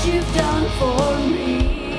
you've done for me.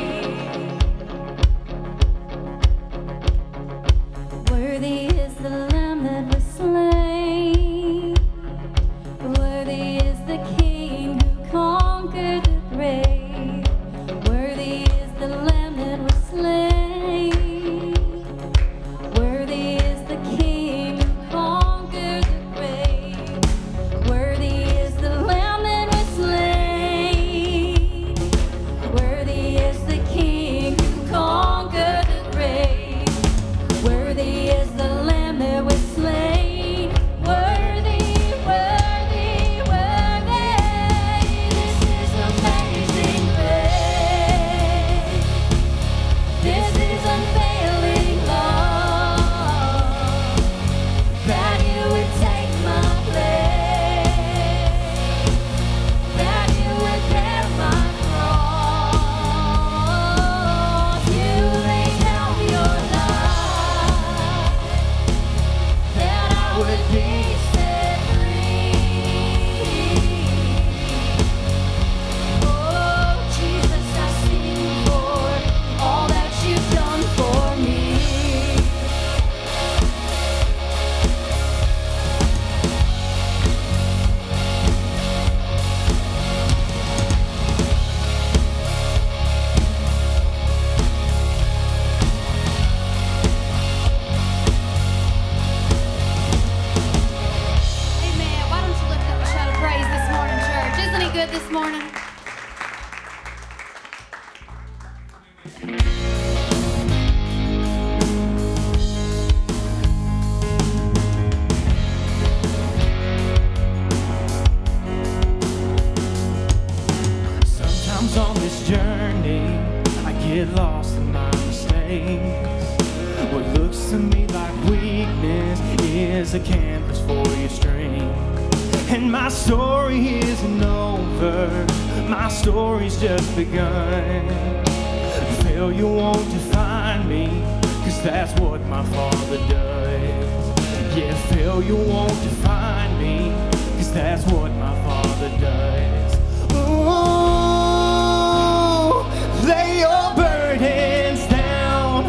Worthy is the Lamb that was slain. Worthy is the King who conquered the grave. Worthy is the Lamb that was slain. Worthy is the King who conquered the grave. Worthy is the Lamb that was slain. Worthy is the King who conquered the grave. Worthy is the Lamb that was slain. Worthy, worthy, worthy. This is amazing grace. This is unfailing love. That you would take my place. That you would bear my cross. You laid down your life. That I would be set free. Oh, Jesus, I sing for all that you've done for me. Amen. Why don't you lift up a shout of praise this morning, church? Isn't he good this morning? Sometimes on this journey, I get lost in my mistakes. What looks to me like weakness is a canvas for your strength. And my story isn't over, my story's just begun. Failure won't define me, 'cause that's what my Father does. Yeah, failure won't define me, 'cause that's what my Father does. Ooh, lay your burdens down.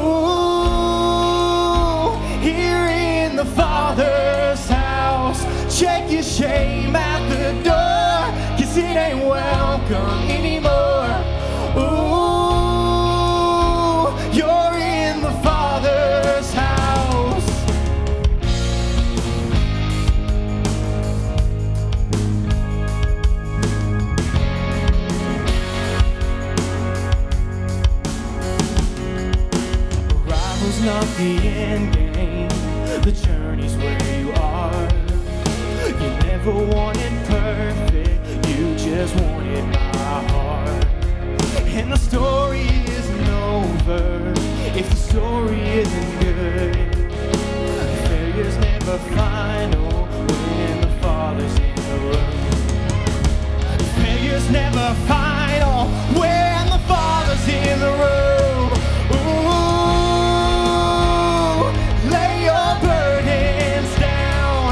Ooh, here in the Father's house. Check your shame at the door, 'cause it ain't welcome anymore. Ooh, you're in the Father's house. Arrival's not the end game, the journey's where you are. You never wanted perfect, you just wanted my heart. And the story isn't over if the story isn't good. Failure's never final when the Father's in the room. Failure's never final when the Father's in the room. Ooh, lay your burdens down.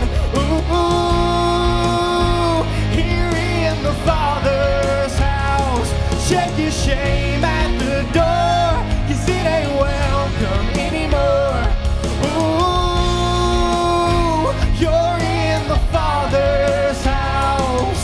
Ooh, here in the Father's house. Check your shame at the door, 'cause it ain't welcome anymore. Ooh, you're in the Father's house.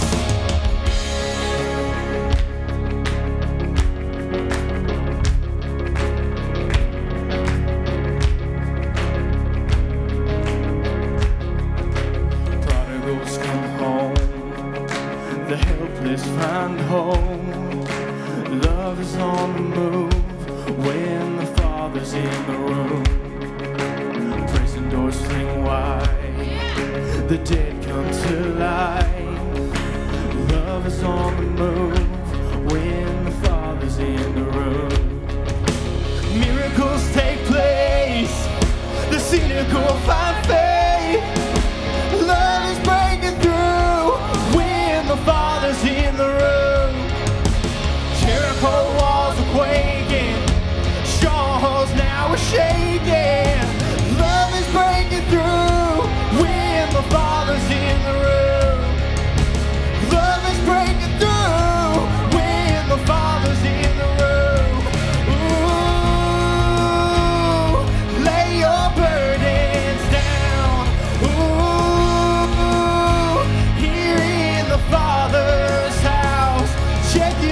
Prodigals come home, the helpless find home. Love is on the move when the Father's in the room. Prison doors fling wide, the dead come to life. Love is on the move when the Father's in the room. Miracles take place, the cynical find faith. Love is breaking through when the Father's in the room. Jericho walls are quaking, strongholds now are shaking. Love is breaking through when the Father's in the room. Love is breaking through when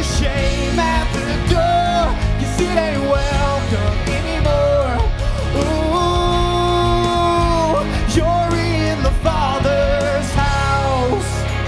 your shame at the door, 'cause it ain't welcome anymore. Ooh, you're in the Father's house.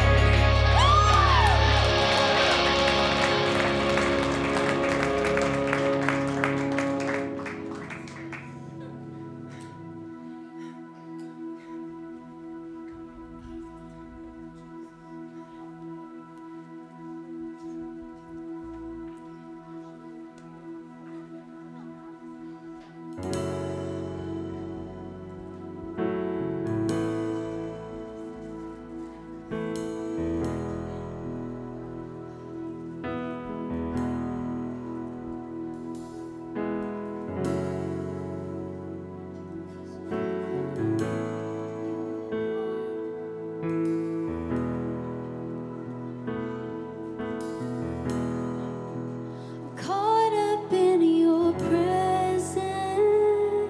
Caught up in your presence,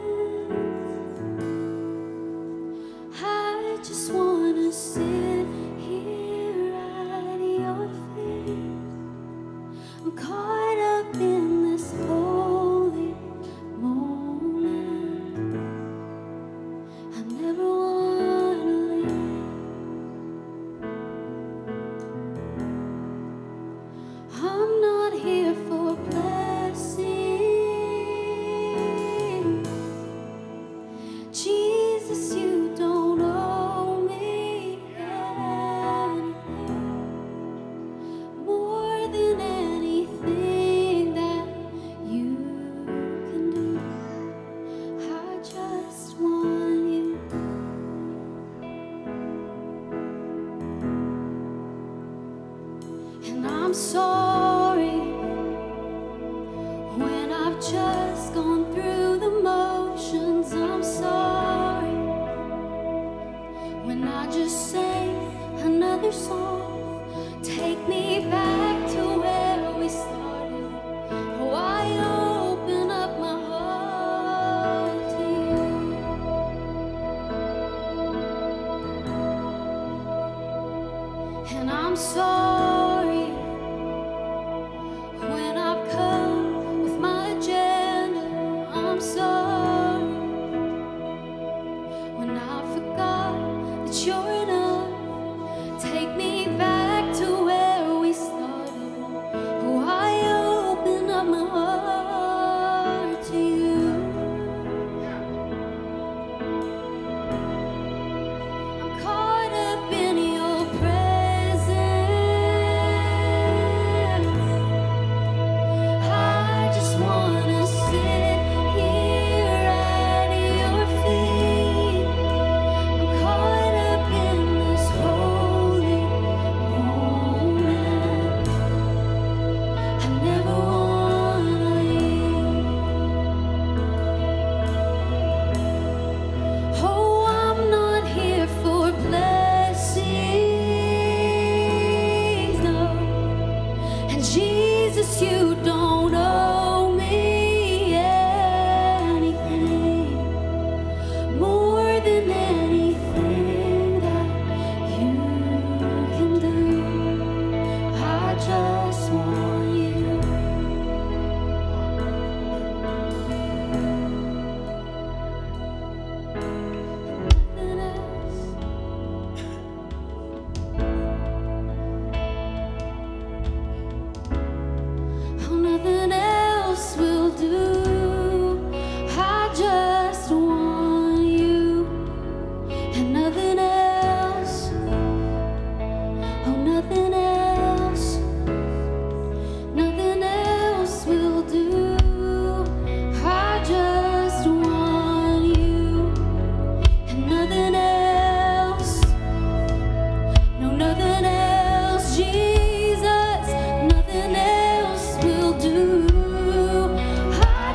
I just wanna sit here at your feet. I'm caught up in this holy moment. I never wanna leave. I'm not here for blessing. Jesus, you don't owe me anything more than anything that you can do. I just want you. And I'm sorry when I've just gone through the motions. I'm sorry when I just sang another song. Take me back to where we started. Oh, I open up my heart to you. And I'm sorry when I've come with my agenda. I'm sorry when I forgot that you're enough. Take me back to where we started. Oh, I open up my heart to you. I'm caught up in your presence. I just wanna sit here at your feet. I'm caught up in this holy moment. I never wanna leave. Oh, I'm not here for blessings, no. And Jesus, you don't owe me anything more than anything that you can do. I just want you. Nothing else. Oh, nothing else will do. I just want you and nothing else. Oh, nothing else. Nothing else will do. I just want you and nothing else. No, nothing else, Jesus. Nothing else will do. I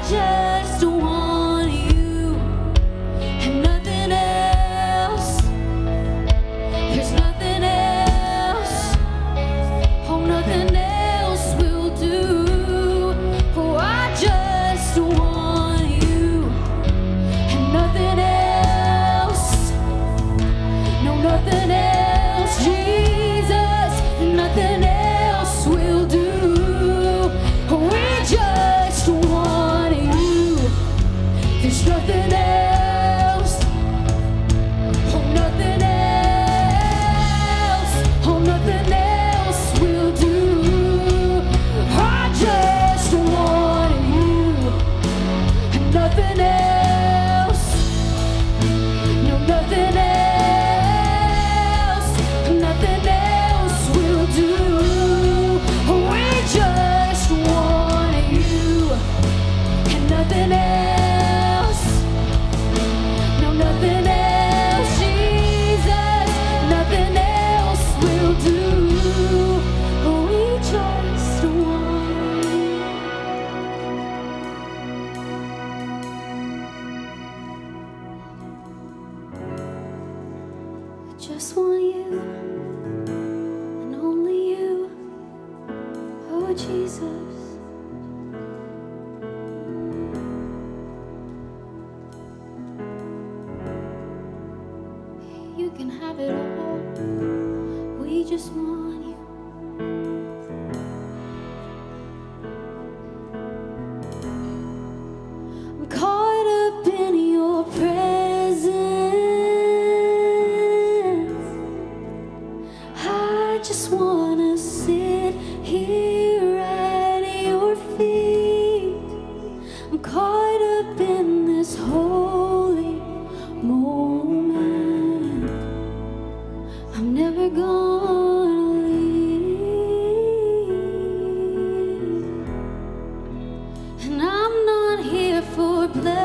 just want you and only you. Oh, Jesus. You can have it all. We just want you. I'm caught up in your presence. I just wanna sit here at your feet. I'm caught up in this holy moment. I'm never gonna leave. And I'm not here for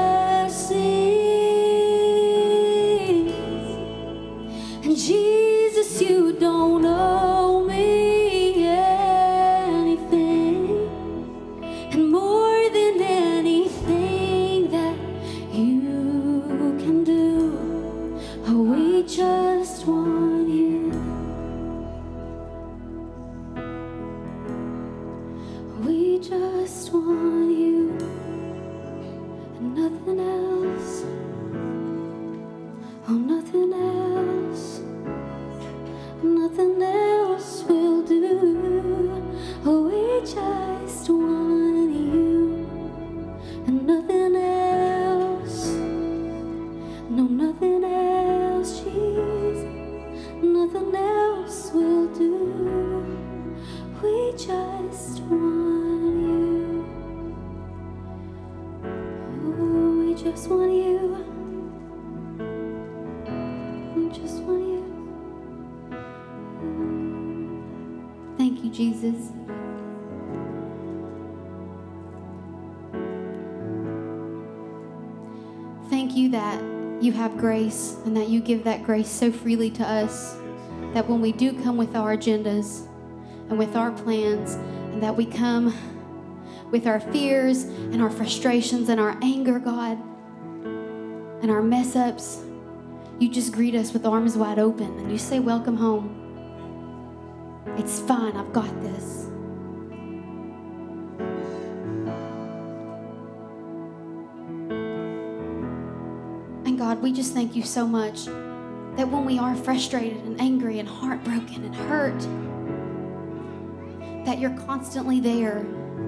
blessings. And Jesus, you don't owe me anything. And more than anything that you can do, we just want you. We just want you and nothing else. Oh, nothing else. Nothing else will do. Oh, we just want you and nothing else. No, nothing else, Jesus. Nothing else will do. We just want you. Oh, we just want you. We just want you. Thank you, Jesus. Thank you that you have grace and that you give that grace so freely to us, that when we do come with our agendas and with our plans, and that we come with our fears and our frustrations and our anger, God, and our mess ups, you just greet us with arms wide open and you say, welcome home. It's fine, I've got this. And God, we just thank you so much that when we are frustrated and angry and heartbroken and hurt, that you're constantly there,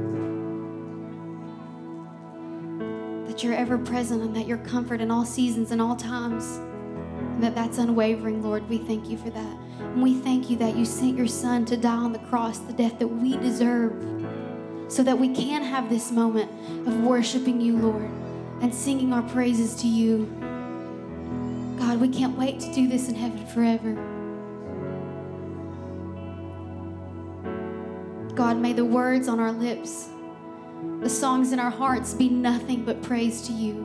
that you're ever present, and that you're comfort in all seasons and all times, and that's unwavering, Lord. We thank you for that. And we thank you that you sent your Son to die on the cross, the death that we deserve, so that we can have this moment of worshiping you, Lord, and singing our praises to you. God, we can't wait to do this in heaven forever. God, may the words on our lips, the songs in our hearts be nothing but praise to you.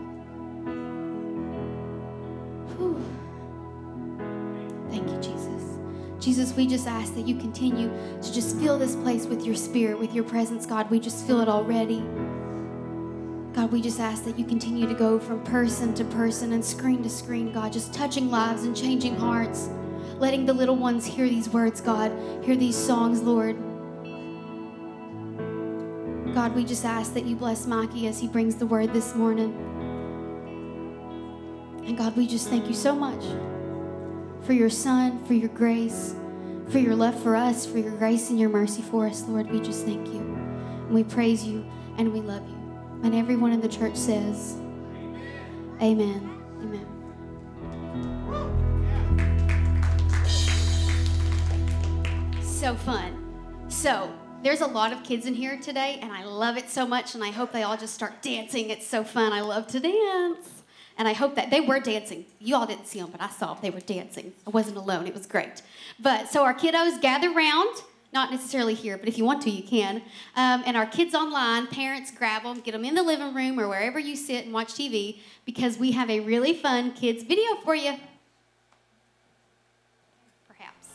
Whew. Thank you, Jesus. Jesus, we just ask that you continue to just fill this place with your spirit, with your presence, God. We just feel it already. God, we just ask that you continue to go from person to person and screen to screen, God, just touching lives and changing hearts, letting the little ones hear these words, God, hear these songs, Lord. God, we just ask that you bless Mikey as he brings the word this morning. And God, we just thank you so much for your Son, for your grace, for your love for us, for your grace and your mercy for us, Lord. We just thank you. And we praise you and we love you. And everyone in the church says, amen. Amen. So fun. So there's a lot of kids in here today, and I love it so much, and I hope they all just start dancing. It's so fun. I love to dance. And I hope that they were dancing. You all didn't see them, but I saw them. They were dancing. I wasn't alone. It was great. But so our kiddos gather round. Not necessarily here, but if you want to, you can. And our kids online, parents grab them, get them in the living room or wherever you sit and watch TV, because we have a really fun kids video for you. Perhaps.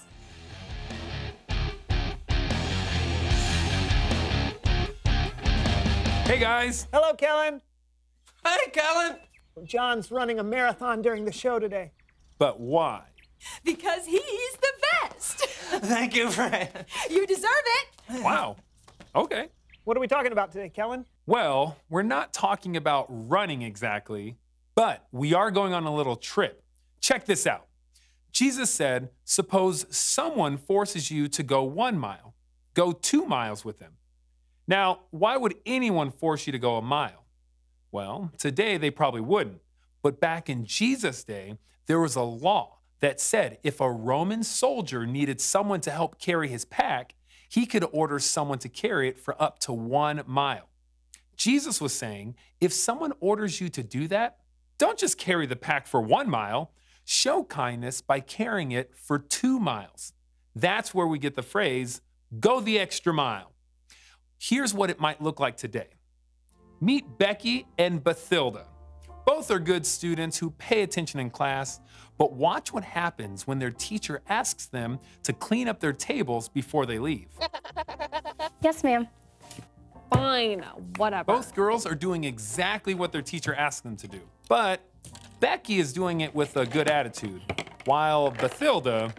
Hey, guys. Hello, Kellen. Hey, Kellen. John's running a marathon during the show today. But why? Because he's the best. Thank you, Fred. You deserve it. Wow. Okay. What are we talking about today, Kellen? Well, we're not talking about running exactly, but we are going on a little trip. Check this out. Jesus said, suppose someone forces you to go 1 mile. Go 2 miles with them. Now, why would anyone force you to go a mile? Well, today they probably wouldn't. But back in Jesus' day, there was a law that said if a Roman soldier needed someone to help carry his pack, he could order someone to carry it for up to 1 mile. Jesus was saying, if someone orders you to do that, don't just carry the pack for 1 mile. Show kindness by carrying it for 2 miles. That's where we get the phrase, go the extra mile. Here's what it might look like today. Meet Becky and Bathilda. Both are good students who pay attention in class, but watch what happens when their teacher asks them to clean up their tables before they leave. Yes, ma'am. Fine, whatever. Both girls are doing exactly what their teacher asked them to do, but Becky is doing it with a good attitude, while Bathilda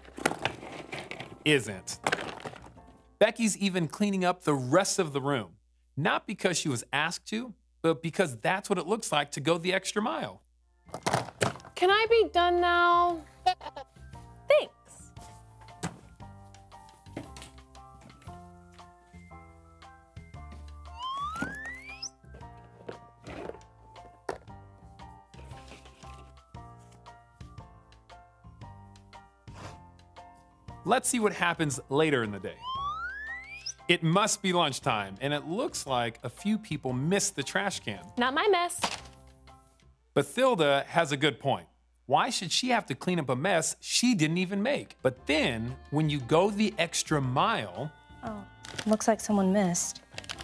isn't. Becky's even cleaning up the rest of the room, not because she was asked to, but because that's what it looks like to go the extra mile. Can I be done now? Thanks. Let's see what happens later in the day. It must be lunchtime, and it looks like a few people missed the trash can. Not my mess. Bathilda has a good point. Why should she have to clean up a mess she didn't even make? But then, when you go the extra mile... Oh, looks like someone missed.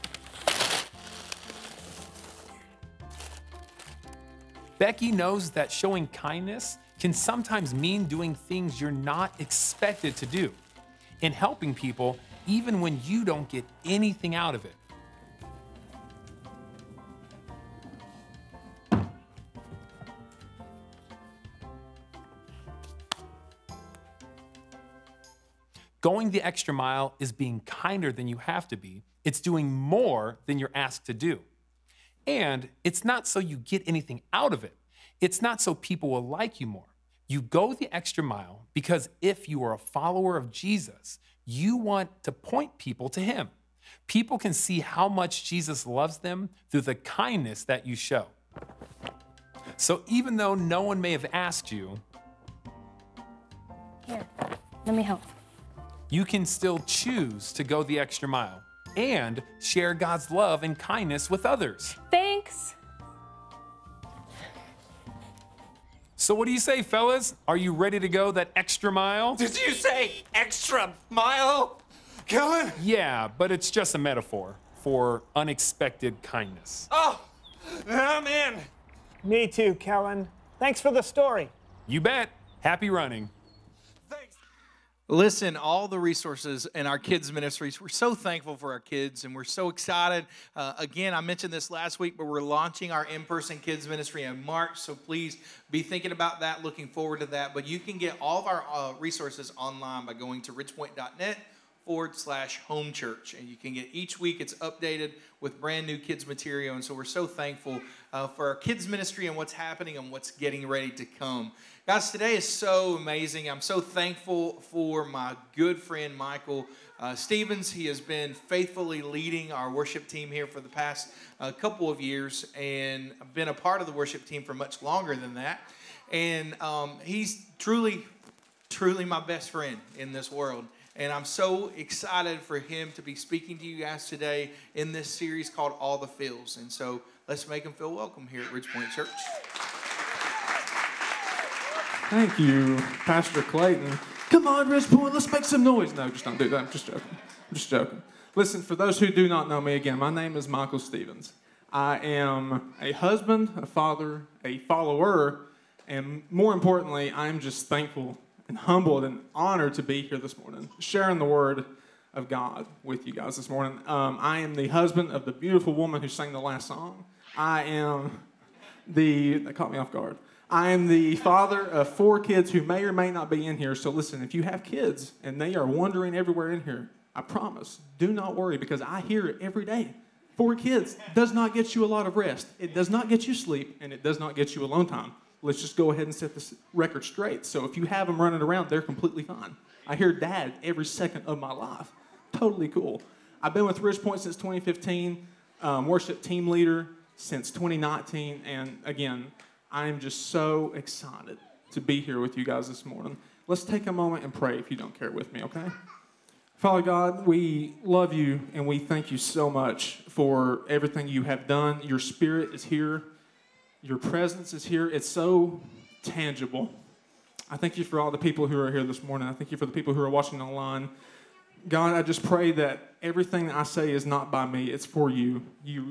Becky knows that showing kindness can sometimes mean doing things you're not expected to do, and helping people even when you don't get anything out of it. Going the extra mile is being kinder than you have to be. It's doing more than you're asked to do. And it's not so you get anything out of it. It's not so people will like you more. You go the extra mile because if you are a follower of Jesus, you want to point people to him. People can see how much Jesus loves them through the kindness that you show. So even though no one may have asked you, Here, let me help. you can still choose to go the extra mile and share God's love and kindness with others. Thanks. So what do you say, fellas? Are you ready to go that extra mile? Did you say extra mile, Kellen? Yeah, but it's just a metaphor for unexpected kindness. Oh, I'm in. Me too, Kellen. Thanks for the story. You bet. Happy running. Thanks. Listen, all the resources in our kids' ministries, we're so thankful for our kids, and we're so excited. Again, I mentioned this last week, but we're launching our in-person kids ministry in March, so please be thinking about that, looking forward to that. But you can get all of our resources online by going to ridgepoint.net/home church, and you can get each week it's updated with brand new kids material. And so we're so thankful for our kids ministry and what's happening and what's getting ready to come. Guys, today is so amazing. I'm so thankful for my good friend Michael Stevens. He has been faithfully leading our worship team here for the past couple of years, and I've been a part of the worship team for much longer than that. And he's truly my best friend in this world. And I'm so excited for him to be speaking to you guys today in this series called All the Feels. And so let's make him feel welcome here at Ridgepoint Church. Thank you, Pastor Clayton. Come on, Ridgepoint, let's make some noise. No, just don't do that. I'm just joking. Listen, for those who do not know me again, my name is Michael Stevens. I am a husband, a father, a follower, and more importantly, I'm just thankful and humbled and honored to be here this morning, sharing the word of God with you guys this morning. I am the husband of the beautiful woman who sang the last song. That caught me off guard. I am the father of 4 kids who may or may not be in here. So listen, if you have kids and they are wandering everywhere in here, I promise, do not worry, because I hear it every day. 4 kids does not get you a lot of rest. It does not get you sleep, and it does not get you alone time. Let's just go ahead and set this record straight. So if you have them running around, they're completely fine. I hear dad every second of my life. Totally cool. I've been with Ridgepoint since 2015, worship team leader since 2019, and again, I am just so excited to be here with you guys this morning. Let's take a moment and pray if you don't care with me, okay? Father God, we love you and we thank you so much for everything you have done. Your spirit is here. Your presence is here. It's so tangible. I thank you for all the people who are here this morning. I thank you for the people who are watching online. God, I just pray that everything that I say is not by me. It's for you.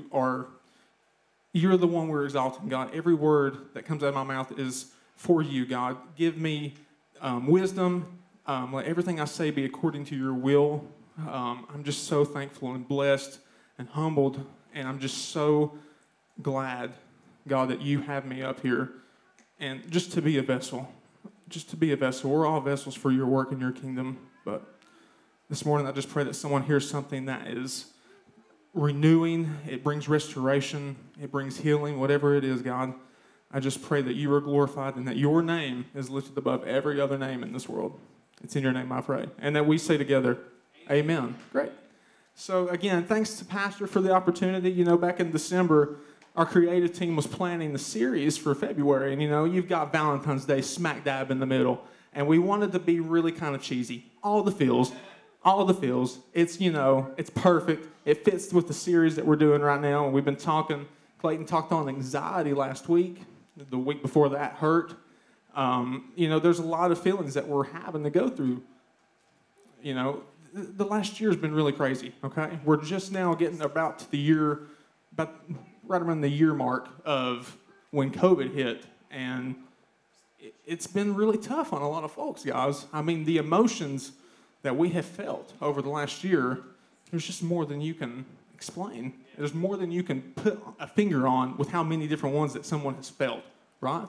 You're the one we're exalting, God. Every word that comes out of my mouth is for you, God. Give me wisdom. Let everything I say be according to your will. I'm just so thankful and blessed and humbled, and I'm just so glad, God, that you have me up here and just to be a vessel. Just to be a vessel. We're all vessels for your work in your kingdom, but this morning I just pray that someone hears something that is renewing, it brings restoration, it brings healing, whatever it is, God. I just pray that you are glorified and that your name is lifted above every other name in this world. It's in your name I pray. And that we say together, amen. Great. So again, thanks to Pastor for the opportunity. You know, back in December, our creative team was planning the series for February. And you know, you've got Valentine's Day smack dab in the middle. And we wanted to be really kind of cheesy. All the feels. It's, you know, it's perfect. It fits with the series that we're doing right now. And we've been talking, Clayton talked on anxiety last week. The week before that, hurt. You know, there's a lot of feelings that we're having to go through. You know, the last year has been really crazy, okay? We're just now getting about to the year, about right around the year mark of when COVID hit. And it's been really tough on a lot of folks, guys. I mean, the emotions that we have felt over the last year, there's just more than you can explain. There's more than you can put a finger on with how many different ones that someone has felt, right?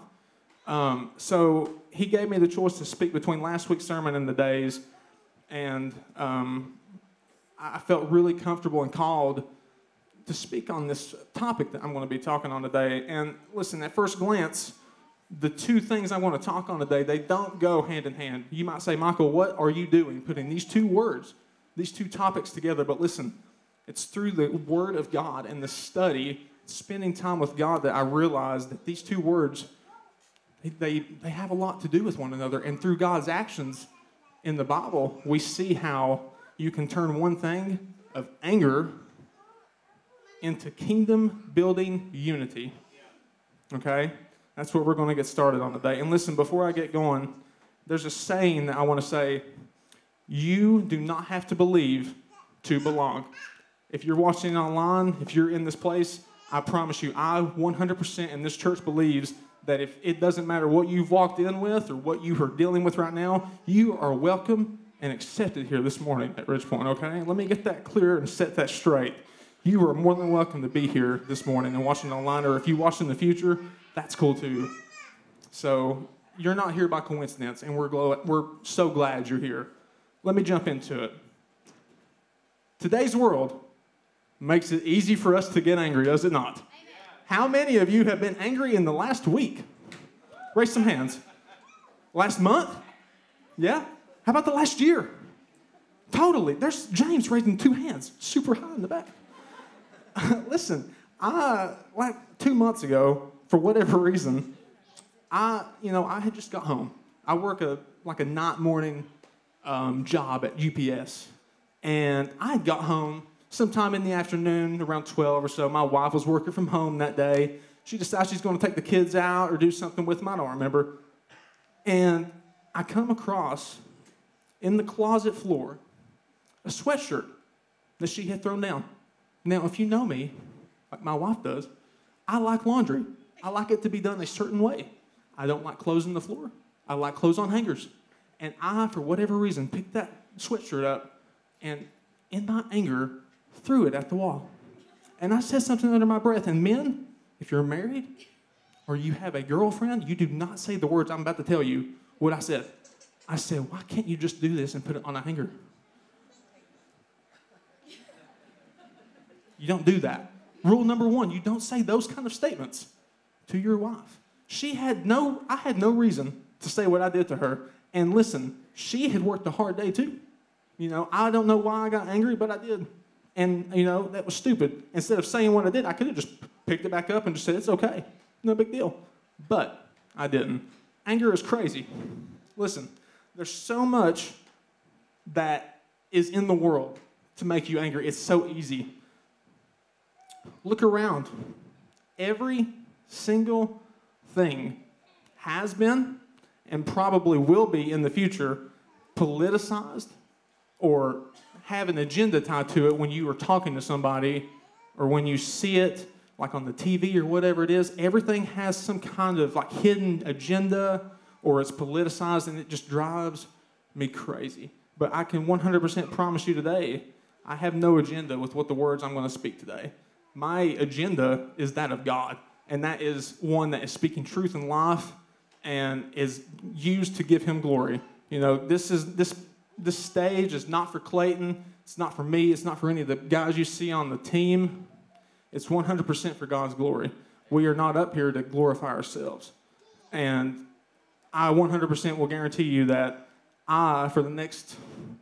So he gave me the choice to speak between last week's sermon and the days, and I felt really comfortable and called to speak on this topic that I'm going to be talking on today. And listen, at first glance, the two things I want to talk on today, they don't go hand in hand. You might say, Michael, what are you doing putting these two words, these two topics together? But listen, it's through the Word of God and the study, spending time with God, that I realized that these two words, they have a lot to do with one another. And through God's actions in the Bible, we see how you can turn one thing of anger into kingdom-building unity. Okay? That's what we're going to get started on today. And listen, before I get going, there's a saying that I want to say. You do not have to believe to belong. If you're watching online, if you're in this place, I promise you, I 100% in this church believes that if it doesn't matter what you've walked in with or what you are dealing with right now, you are welcome and accepted here this morning at Ridgepoint, okay? Let me get that clear and set that straight. You are more than welcome to be here this morning and watching online, or if you watch in the future, that's cool too. So you're not here by coincidence, and we're so glad you're here. Let me jump into it. Today's world makes it easy for us to get angry, does it not? Amen. How many of you have been angry in the last week? Raise some hands. Last month? Yeah? How about the last year? Totally. There's James raising 2 hands, super high in the back. Listen, like 2 months ago, for whatever reason, I had just got home. I work a night morning job at UPS, and I got home sometime in the afternoon, around 12 or so. My wife was working from home that day. She decides she's going to take the kids out or do something with them. I don't remember. And I come across, in the closet floor, a sweatshirt that she had thrown down. Now, if you know me, like my wife does, I like laundry. I like it to be done a certain way. I don't like clothes on the floor. I like clothes on hangers. And I, for whatever reason, picked that sweatshirt up and, in my anger, threw it at the wall. And I said something under my breath. And men, if you're married, or you have a girlfriend, you do not say the words I'm about to tell you what I said. I said, why can't you just do this and put it on a hanger? You don't do that. Rule number 1, you don't say those kind of statements to your wife. I had no reason to say what I did to her. And listen, she had worked a hard day too. I don't know why I got angry, but I did. And, that was stupid. Instead of saying what I did, I could have just picked it back up and just said, it's okay. No big deal. But I didn't. Anger is crazy. Listen, there's so much that is in the world to make you angry. It's so easy. Look around. Every single thing has been and probably will be in the future politicized or have an agenda tied to it when you are talking to somebody or when you see it like on the TV or whatever it is. Everything has some kind of like hidden agenda or it's politicized and it just drives me crazy. But I can 100% promise you today, I have no agenda with what the words I'm going to speak today. My agenda is that of God, and that is one that is speaking truth in life and is used to give him glory. This stage is not for Clayton. It's not for me. It's not for any of the guys you see on the team. It's 100% for God's glory. We are not up here to glorify ourselves. And I 100% will guarantee you that for the next,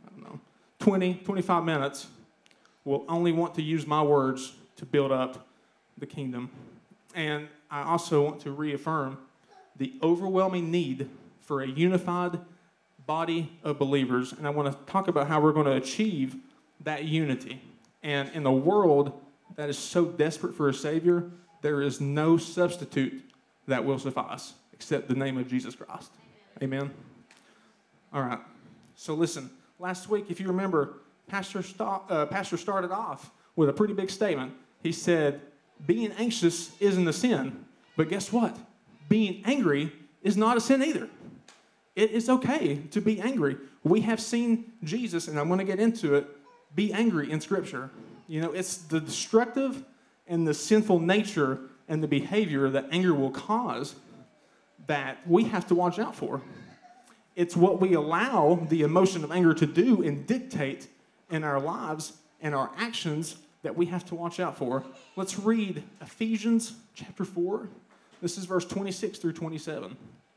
20, 25 minutes, will only want to use my words to build up the kingdom. And I also want to reaffirm the overwhelming need for a unified body of believers. And I want to talk about how we're going to achieve that unity. And in a world that is so desperate for a Savior, there is no substitute that will suffice except the name of Jesus Christ. Amen? All right. So listen, last week, if you remember, Pastor started off with a pretty big statement. He said, being anxious isn't a sin. But guess what? Being angry is not a sin either. It is okay to be angry. We have seen Jesus, and I'm going to get into it, be angry in Scripture. It's the destructive and the sinful nature and the behavior that anger will cause that we have to watch out for. It's what we allow the emotion of anger to do and dictate in our lives and our actions that we have to watch out for. Let's read Ephesians chapter 4. This is verse 26 through 27.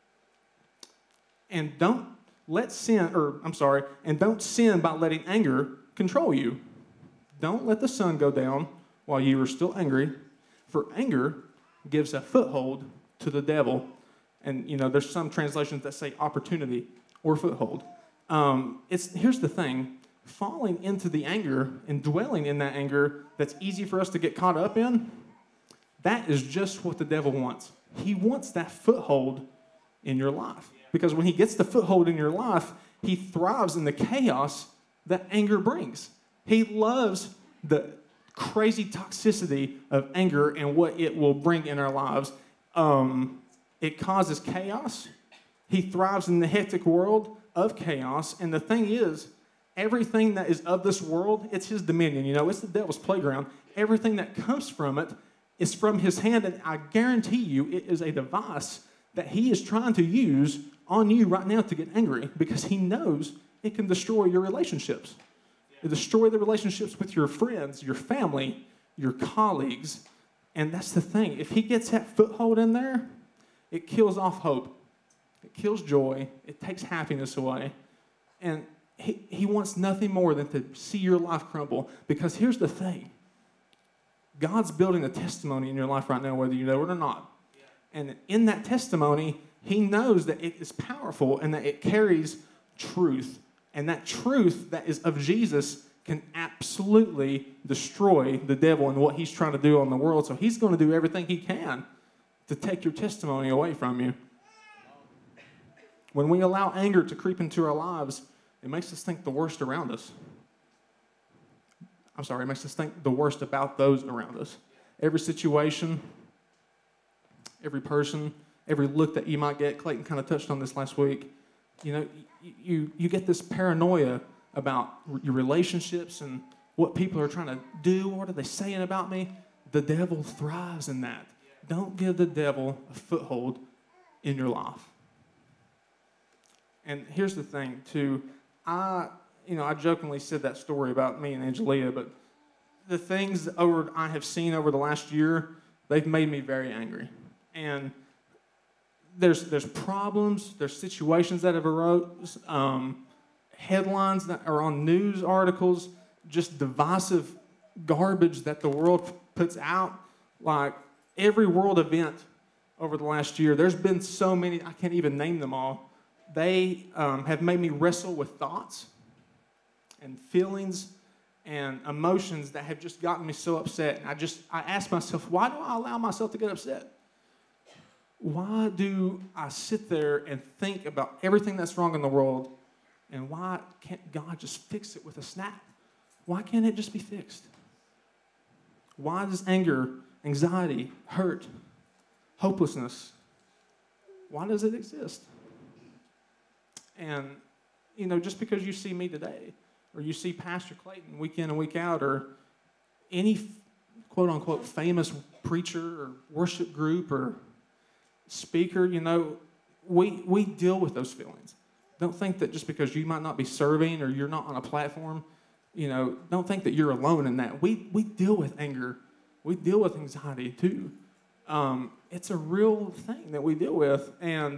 And don't sin by letting anger control you. Don't let the sun go down while you are still angry, for anger gives a foothold to the devil. And, there's some translations that say opportunity or foothold. Here's the thing. Falling into the anger and dwelling in that anger that's easy for us to get caught up in, that is just what the devil wants. He wants that foothold in your life. Because when he gets the foothold in your life, he thrives in the chaos that anger brings. He loves the crazy toxicity of anger and what it will bring in our lives. It causes chaos. He thrives in the hectic world of chaos. And the thing is, everything that is of this world, it's his dominion. It's the devil's playground. Everything that comes from it is from his hand. And I guarantee you, it is a device that he is trying to use on you right now to get angry because he knows it can destroy your relationships. It destroy the relationships with your friends, your family, your colleagues. And that's the thing. If he gets that foothold in there, it kills off hope. It kills joy. It takes happiness away. And he wants nothing more than to see your life crumble. Because here's the thing. God's building a testimony in your life right now, whether you know it or not. And in that testimony, he knows that it is powerful and that it carries truth. And that truth that is of Jesus can absolutely destroy the devil and what he's trying to do on the world. So he's going to do everything he can to take your testimony away from you. When we allow anger to creep into our lives, it makes us think the worst around us. It makes us think the worst about those around us. Every situation, every person, every look that you might get. Clayton kind of touched on this last week. You get this paranoia about your relationships and what people are trying to do. What are they saying about me? The devil thrives in that. Don't give the devil a foothold in your life. And here's the thing, too. I jokingly said that story about me and Angelia, but the things I have seen over the last year, they've made me very angry. And there's problems, there's situations that have arose, headlines that are on news articles, just divisive garbage that the world puts out. Like every world event over the last year, there's been so many, I can't even name them all. They have made me wrestle with thoughts and feelings and emotions that have just gotten me so upset. And I ask myself, why do I allow myself to get upset? Why do I sit there and think about everything that's wrong in the world, and why can't God just fix it with a snap? Why can't it just be fixed? Why does anger, anxiety, hurt, hopelessness, why does it exist? And, just because you see me today, or you see Pastor Clayton week in and week out, or any quote-unquote famous preacher or worship group or speaker, we deal with those feelings. Don't think that just because you might not be serving or you're not on a platform, don't think that you're alone in that. We deal with anger. We deal with anxiety too. It's a real thing that we deal with. And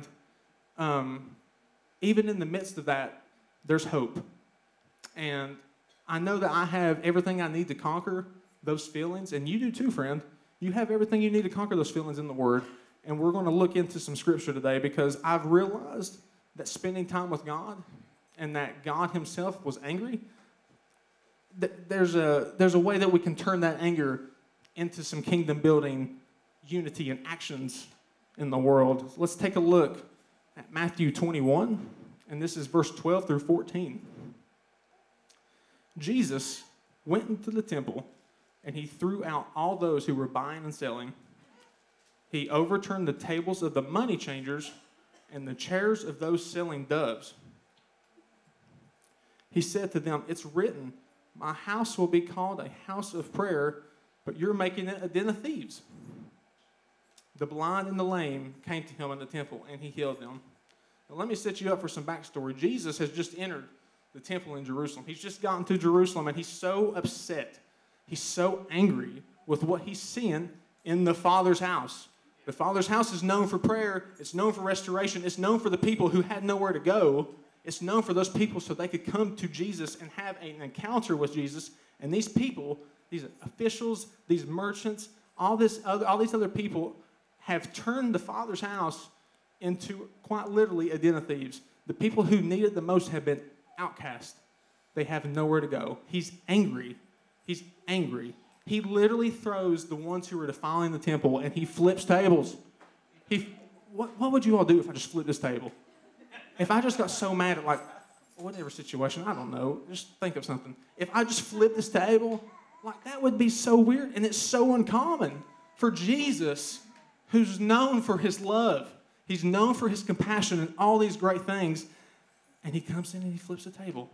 even in the midst of that, there's hope. And I know that I have everything I need to conquer those feelings, and you do too, friend. You have everything you need to conquer those feelings in the Word. And we're going to look into some scripture today because I've realized that spending time with God and that God himself was angry, there's a way that we can turn that anger into some kingdom building unity and actions in the world. Let's take a look at Matthew 21, and this is verse 12 through 14. Jesus went into the temple and he threw out all those who were buying and selling. He overturned the tables of the money changers and the chairs of those selling doves. He said to them, "It's written, my house will be called a house of prayer, but you're making it a den of thieves." The blind and the lame came to him in the temple, and he healed them. Now, let me set you up for some backstory. Jesus has just entered the temple in Jerusalem. He's just gotten to Jerusalem, and he's so upset. He's so angry with what he's seeing in the Father's house. The Father's house is known for prayer. It's known for restoration. It's known for the people who had nowhere to go. It's known for those people so they could come to Jesus and have an encounter with Jesus. And these people, these officials, these merchants, all these other people have turned the Father's house into quite literally a den of thieves. The people who need it the most have been outcast. They have nowhere to go. He's angry. He's angry. He literally throws the ones who are defiling the temple, and he flips tables. What would you all do if I just flipped this table? If I just got so mad at whatever situation, I don't know, just think of something. If I just flipped this table, that would be so weird, and it's so uncommon for Jesus, who's known for his love. He's known for his compassion and all these great things, and he comes in and he flips the table.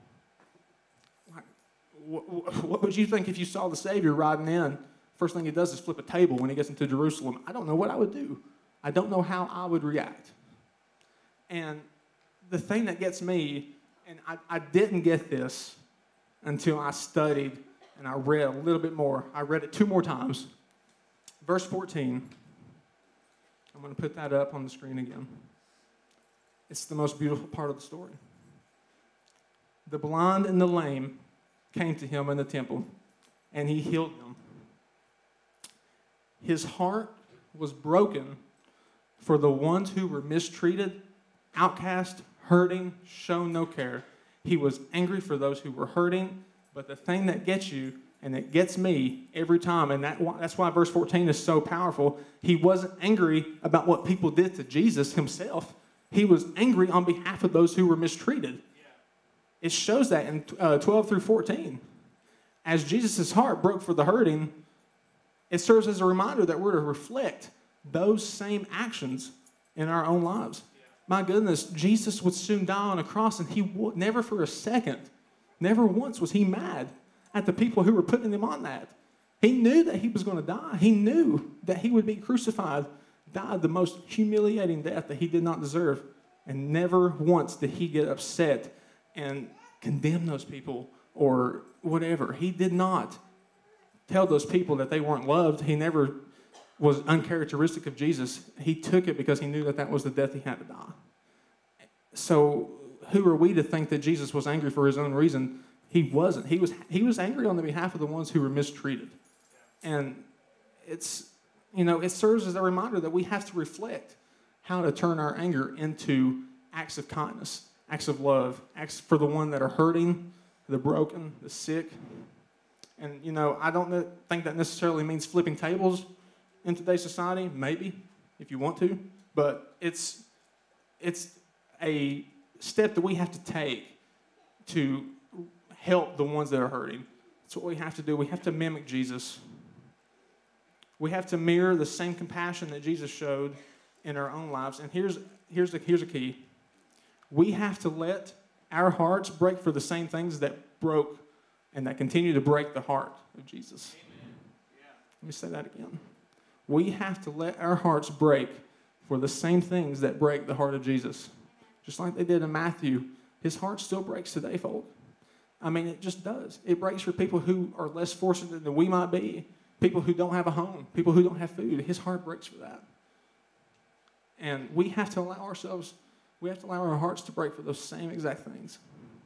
What would you think if you saw the Savior riding in? First thing he does is flip a table when he gets into Jerusalem. I don't know what I would do. I don't know how I would react. And the thing that gets me, and I didn't get this until I studied and I read a little bit more. I read it 2 more times. Verse 14. I'm going to put that up on the screen again. It's the most beautiful part of the story. The blind and the lame came to him in the temple, and he healed them. His heart was broken for the ones who were mistreated, outcast, hurting, shown no care. He was angry for those who were hurting, but the thing that gets you, and it gets me every time, and that's why verse 14 is so powerful, he wasn't angry about what people did to Jesus himself. He was angry on behalf of those who were mistreated. It shows that in 12 through 14. As Jesus' heart broke for the hurting, it serves as a reminder that we're to reflect those same actions in our own lives. My goodness, Jesus would soon die on a cross, and he would never for a second, never once was he mad at the people who were putting him on that. He knew that he was going to die. He knew that he would be crucified, died the most humiliating death that he did not deserve. And never once did he get upset and condemn those people or whatever. He did not tell those people that they weren't loved. He never was uncharacteristic of Jesus. He took it because he knew that that was the death he had to die. So who are we to think that Jesus was angry for his own reason? He wasn't. He was angry on the behalf of the ones who were mistreated. And it serves as a reminder that we have to reflect how to turn our anger into acts of kindness, acts of love, acts for the one that are hurting, the broken, the sick. And, I don't think that necessarily means flipping tables in today's society. Maybe, if you want to. But it's a step that we have to take to help the ones that are hurting. That's what we have to do. We have to mimic Jesus. We have to mirror the same compassion that Jesus showed in our own lives. And here's a key. We have to let our hearts break for the same things that broke and that continue to break the heart of Jesus. Let me say that again. We have to let our hearts break for the same things that break the heart of Jesus. Just like they did in Matthew, his heart still breaks today, folk. I mean, it just does. It breaks for people who are less fortunate than we might be, people who don't have a home, people who don't have food. His heart breaks for that. And we have to allow our hearts to break for those same exact things.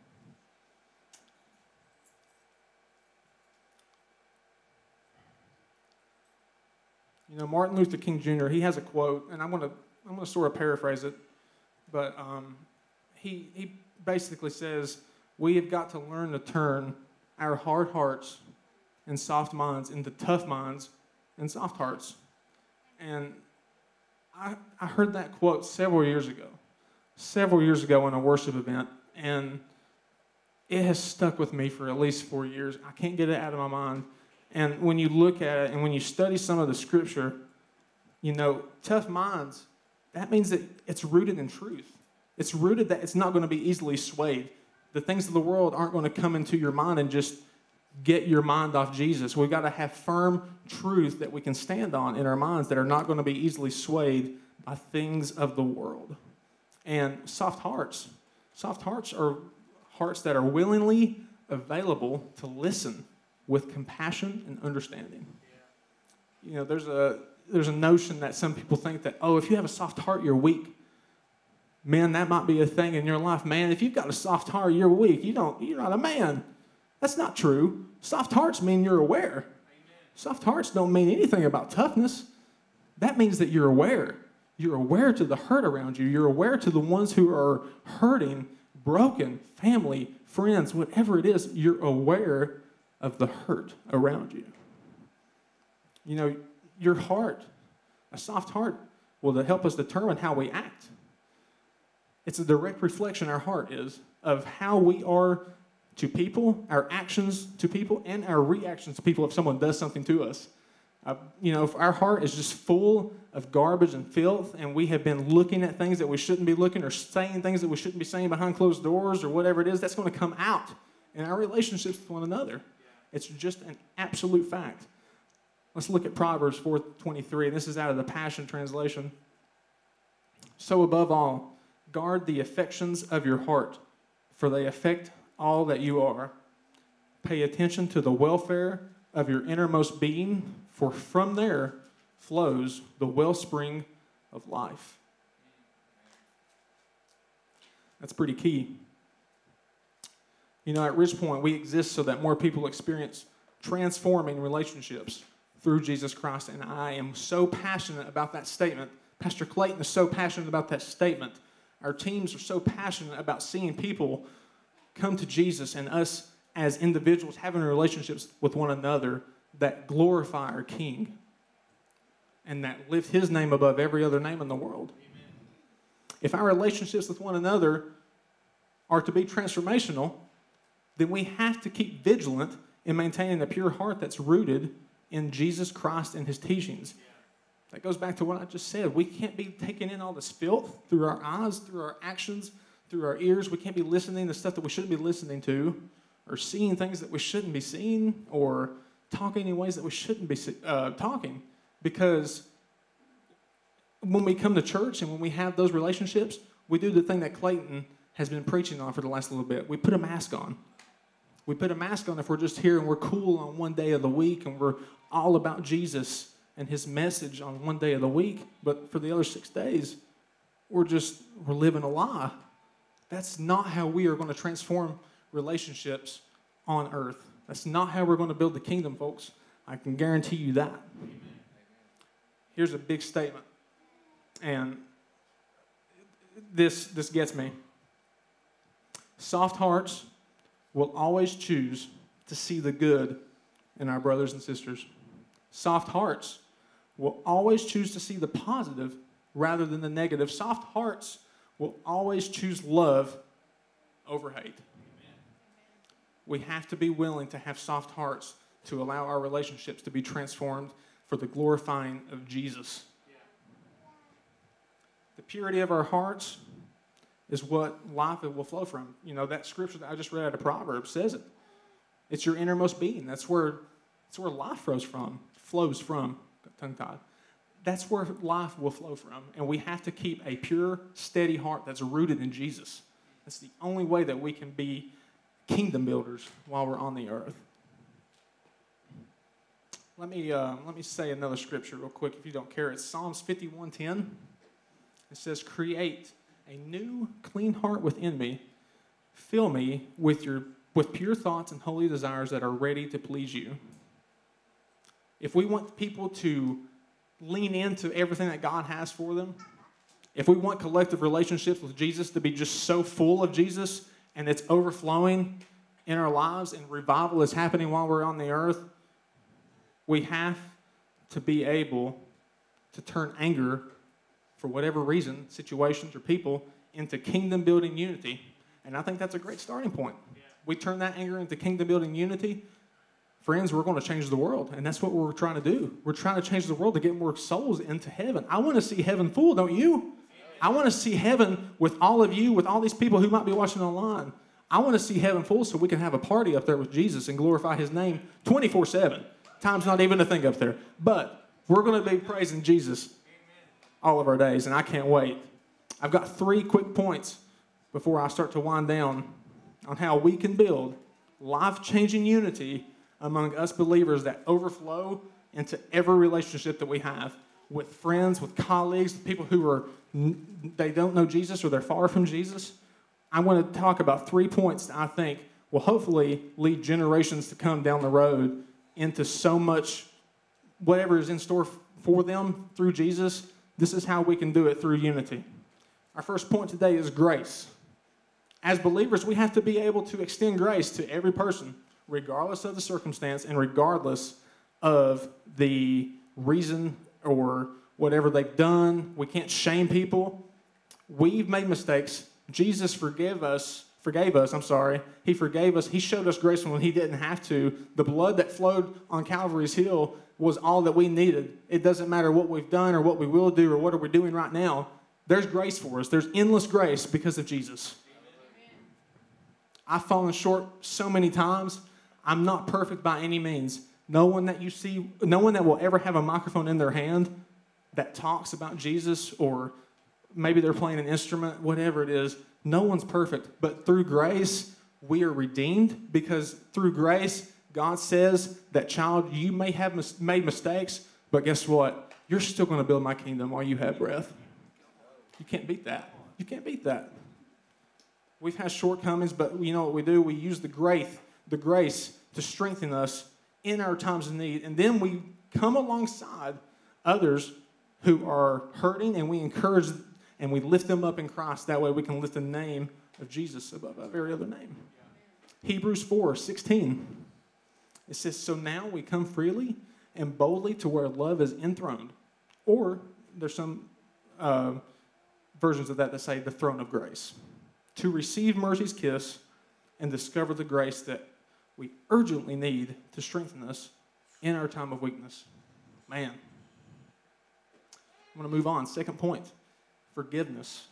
Martin Luther King Jr., he has a quote, and I'm going to sort of paraphrase it, but he basically says, we have got to learn to turn our hard hearts and soft minds into tough minds and soft hearts. And I heard that quote several years ago in a worship event, and it has stuck with me for at least 4 years. I can't get it out of my mind. And when you look at it and when you study some of the scripture, tough minds, that means that it's rooted in truth. It's rooted that it's not going to be easily swayed. The things of the world aren't going to come into your mind and just get your mind off Jesus. We've got to have firm truth that we can stand on in our minds that are not going to be easily swayed by things of the world. And soft hearts are hearts that are willingly available to listen with compassion and understanding. There's a notion that some people think that, if you have a soft heart, you're weak. Man, that might be a thing in your life. Man, if you've got a soft heart, you're weak. You're not a man. That's not true. Soft hearts mean you're aware. Soft hearts don't mean anything about toughness. That means that you're aware. You're aware to the hurt around you. You're aware to the ones who are hurting, broken, family, friends, whatever it is. You're aware of the hurt around you. Your heart, a soft heart, will help us determine how we act. It's a direct reflection, our heart is, of how we are to people, our actions to people, and our reactions to people if someone does something to us. If our heart is just full of garbage and filth, and we have been looking at things that we shouldn't be looking, or saying things that we shouldn't be saying behind closed doors, or whatever it is, that's going to come out in our relationships with one another. It's just an absolute fact. Let's look at Proverbs 4:23. This is out of the Passion Translation. So above all, guard the affections of your heart, for they affect all that you are. Pay attention to the welfare of your innermost being, for from there flows the wellspring of life. That's pretty key. At Ridgepoint, we exist so that more people experience transforming relationships through Jesus Christ, and I am so passionate about that statement. Pastor Clayton is so passionate about that statement. Our teams are so passionate about seeing people come to Jesus, and us as individuals having relationships with one another that glorify our King and that lift his name above every other name in the world. Amen. If our relationships with one another are to be transformational, then we have to keep vigilant in maintaining a pure heart that's rooted in Jesus Christ and his teachings. That goes back to what I just said. We can't be taking in all this filth through our eyes, through our actions, through our ears. We can't be listening to stuff that we shouldn't be listening to, or seeing things that we shouldn't be seeing, or talking in ways that we shouldn't be talking, because when we come to church and when we have those relationships, we do the thing that Clayton has been preaching on for the last little bit. We put a mask on. We put a mask on if we're just here and we're cool on one day of the week and we're all about Jesus and his message on one day of the week, but for the other 6 days, we're living a lie. That's not how we are going to transform relationships on earth. That's not how we're going to build the kingdom, folks. I can guarantee you that. Here's a big statement, and this gets me. Soft hearts will always choose to see the good in our brothers and sisters. Soft hearts will always choose to see the positive rather than the negative. Soft hearts will always choose love over hate. We have to be willing to have soft hearts to allow our relationships to be transformed for the glorifying of Jesus. The purity of our hearts is what life will flow from. You know, that scripture that I just read out of Proverbs says it. It's your innermost being. That's where life flows from. Got tongue-tied. That's where life will flow from. And we have to keep a pure, steady heart that's rooted in Jesus. That's the only way that we can be kingdom builders while we're on the earth. Let me say another scripture real quick if you don't care. It's Psalms 51:10. It says, "Create a new, clean heart within me. Fill me with pure thoughts and holy desires that are ready to please you." If we want people to lean into everything that God has for them, if we want collective relationships with Jesus to be just so full of Jesus and it's overflowing in our lives and revival is happening while we're on the earth, we have to be able to turn anger, for whatever reason, situations or people, into kingdom-building unity. And I think that's a great starting point. We turn that anger into kingdom-building unity, friends, we're going to change the world. And that's what we're trying to do. We're trying to change the world to get more souls into heaven. I want to see heaven full, don't you? I want to see heaven with all of you, with all these people who might be watching online. I want to see heaven full so we can have a party up there with Jesus and glorify his name 24/7. Time's not even a thing up there. But we're going to be praising Jesus all of our days, and I can't wait. I've got 3 quick points before I start to wind down on how we can build life-changing unity among us believers that overflow into every relationship that we have with friends, with colleagues, with people who they don't know Jesus or they're far from Jesus. I want to talk about 3 points that I think will hopefully lead generations to come down the road into so much whatever is in store for them through Jesus. This is how we can do it through unity. Our first point today is grace. As believers, we have to be able to extend grace to every person, regardless of the circumstance and regardless of the reason or whatever they've done. We can't shame people. We've made mistakes. Jesus forgave us. He forgave us. He showed us grace when he didn't have to. The blood that flowed on Calvary's hill was all that we needed. It doesn't matter what we've done or what we will do or what are we doing right now. There's grace for us. There's endless grace because of Jesus. I've fallen short so many times. I'm not perfect by any means. No one that you see, no one that will ever have a microphone in their hand that talks about Jesus, or maybe they're playing an instrument, whatever it is, no one's perfect. But through grace, we are redeemed, because through grace, God says that, child, you may have made mistakes, but guess what? You're still going to build my kingdom while you have breath. You can't beat that. You can't beat that. We've had shortcomings, but you know what we do? We use the grace to strengthen us in our times of need. And then we come alongside others who are hurting, and we encourage and we lift them up in Christ. That way we can lift the name of Jesus above every other name. Hebrews 4:16. It says, "So now we come freely and boldly to where love is enthroned." Or there's some versions of that say the throne of grace. To receive mercy's kiss and discover the grace that we urgently need to strengthen us in our time of weakness. Man. I'm going to move on. Second point, forgiveness.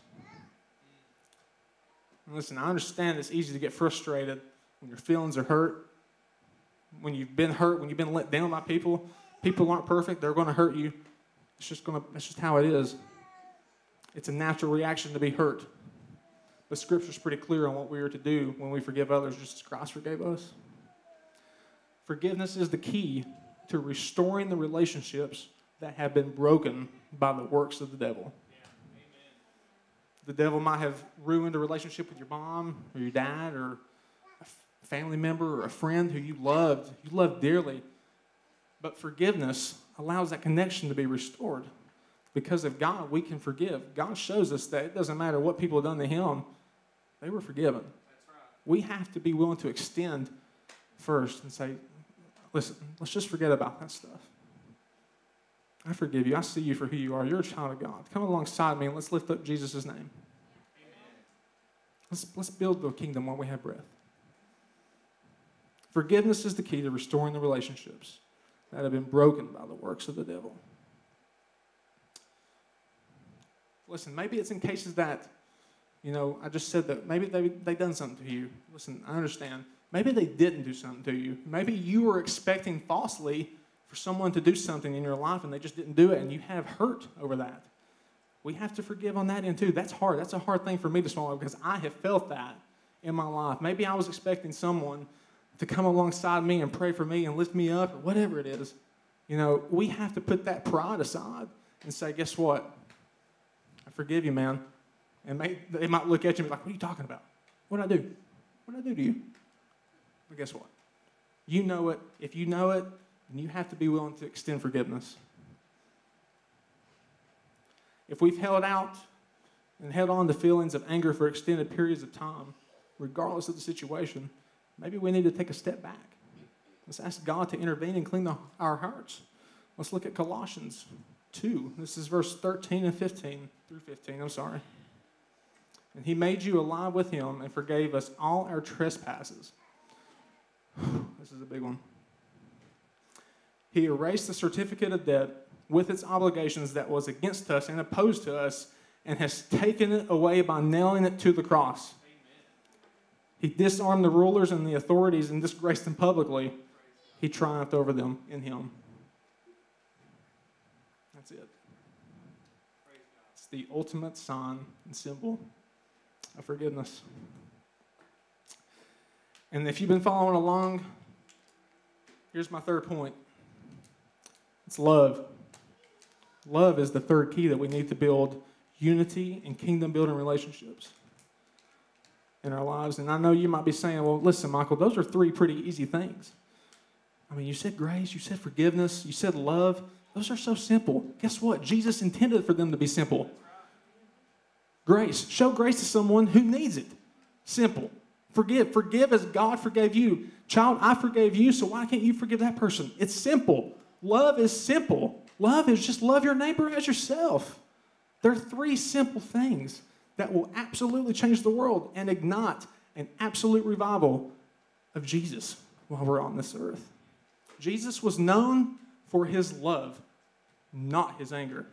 And listen, I understand it's easy to get frustrated when your feelings are hurt. when you've been hurt, when you've been let down by people. People aren't perfect. They're going to hurt you. That's just how it is. It's a natural reaction to be hurt. But Scripture's pretty clear on what we are to do when we forgive others, just as Christ forgave us. Forgiveness is the key to restoring the relationships that have been broken by the works of the devil. The devil might have ruined a relationship with your mom or your dad or a family member or a friend who you loved dearly. But forgiveness allows that connection to be restored. Because of God, we can forgive. God shows us that it doesn't matter what people have done to him, they were forgiven. That's right. We have to be willing to extend first and say, listen, let's just forget about that stuff. I forgive you. I see you for who you are. You're a child of God. Come alongside me and let's lift up Jesus' name. Let's build the kingdom while we have breath. Forgiveness is the key to restoring the relationships that have been broken by the works of the devil. Listen, maybe it's in cases that, I just said that maybe they done something to you. Listen, I understand. Maybe they didn't do something to you. Maybe you were expecting falsely for someone to do something in your life and they just didn't do it and you have hurt over that. We have to forgive on that end too. That's hard. That's a hard thing for me to swallow because I have felt that in my life. Maybe I was expecting someone to come alongside me and pray for me and lift me up or whatever it is. We have to put that pride aside and say, guess what? I forgive you, man. And they might look at you and be like, what are you talking about? What did I do? What did I do to you? But guess what? You know it. If you know it, then you have to be willing to extend forgiveness. If we've held out and held on to feelings of anger for extended periods of time, regardless of the situation, maybe we need to take a step back. Let's ask God to intervene and clean our hearts. Let's look at Colossians 2. This is verse 13 and 15 through 15. And he made you alive with him and forgave us all our trespasses. This is a big one. He erased the certificate of debt with its obligations that was against us and opposed to us and has taken it away by nailing it to the cross. He disarmed the rulers and the authorities and disgraced them publicly. He triumphed over them in him. That's it. It's the ultimate sign and symbol of forgiveness. And if you've been following along, here's my third point. It's love. Love is the third key that we need to build unity and kingdom-building relationships in our lives. And I know you might be saying, well, listen, Michael, those are three pretty easy things. I mean, you said grace, you said forgiveness, you said love. Those are so simple. Guess what? Jesus intended for them to be simple. Grace. Show grace to someone who needs it. Simple. Forgive. Forgive as God forgave you. Child, I forgave you, so why can't you forgive that person? It's simple. Love is simple. Love is just love your neighbor as yourself. There are three simple things that will absolutely change the world and ignite an absolute revival of Jesus while we're on this earth. Jesus was known for his love, not his anger.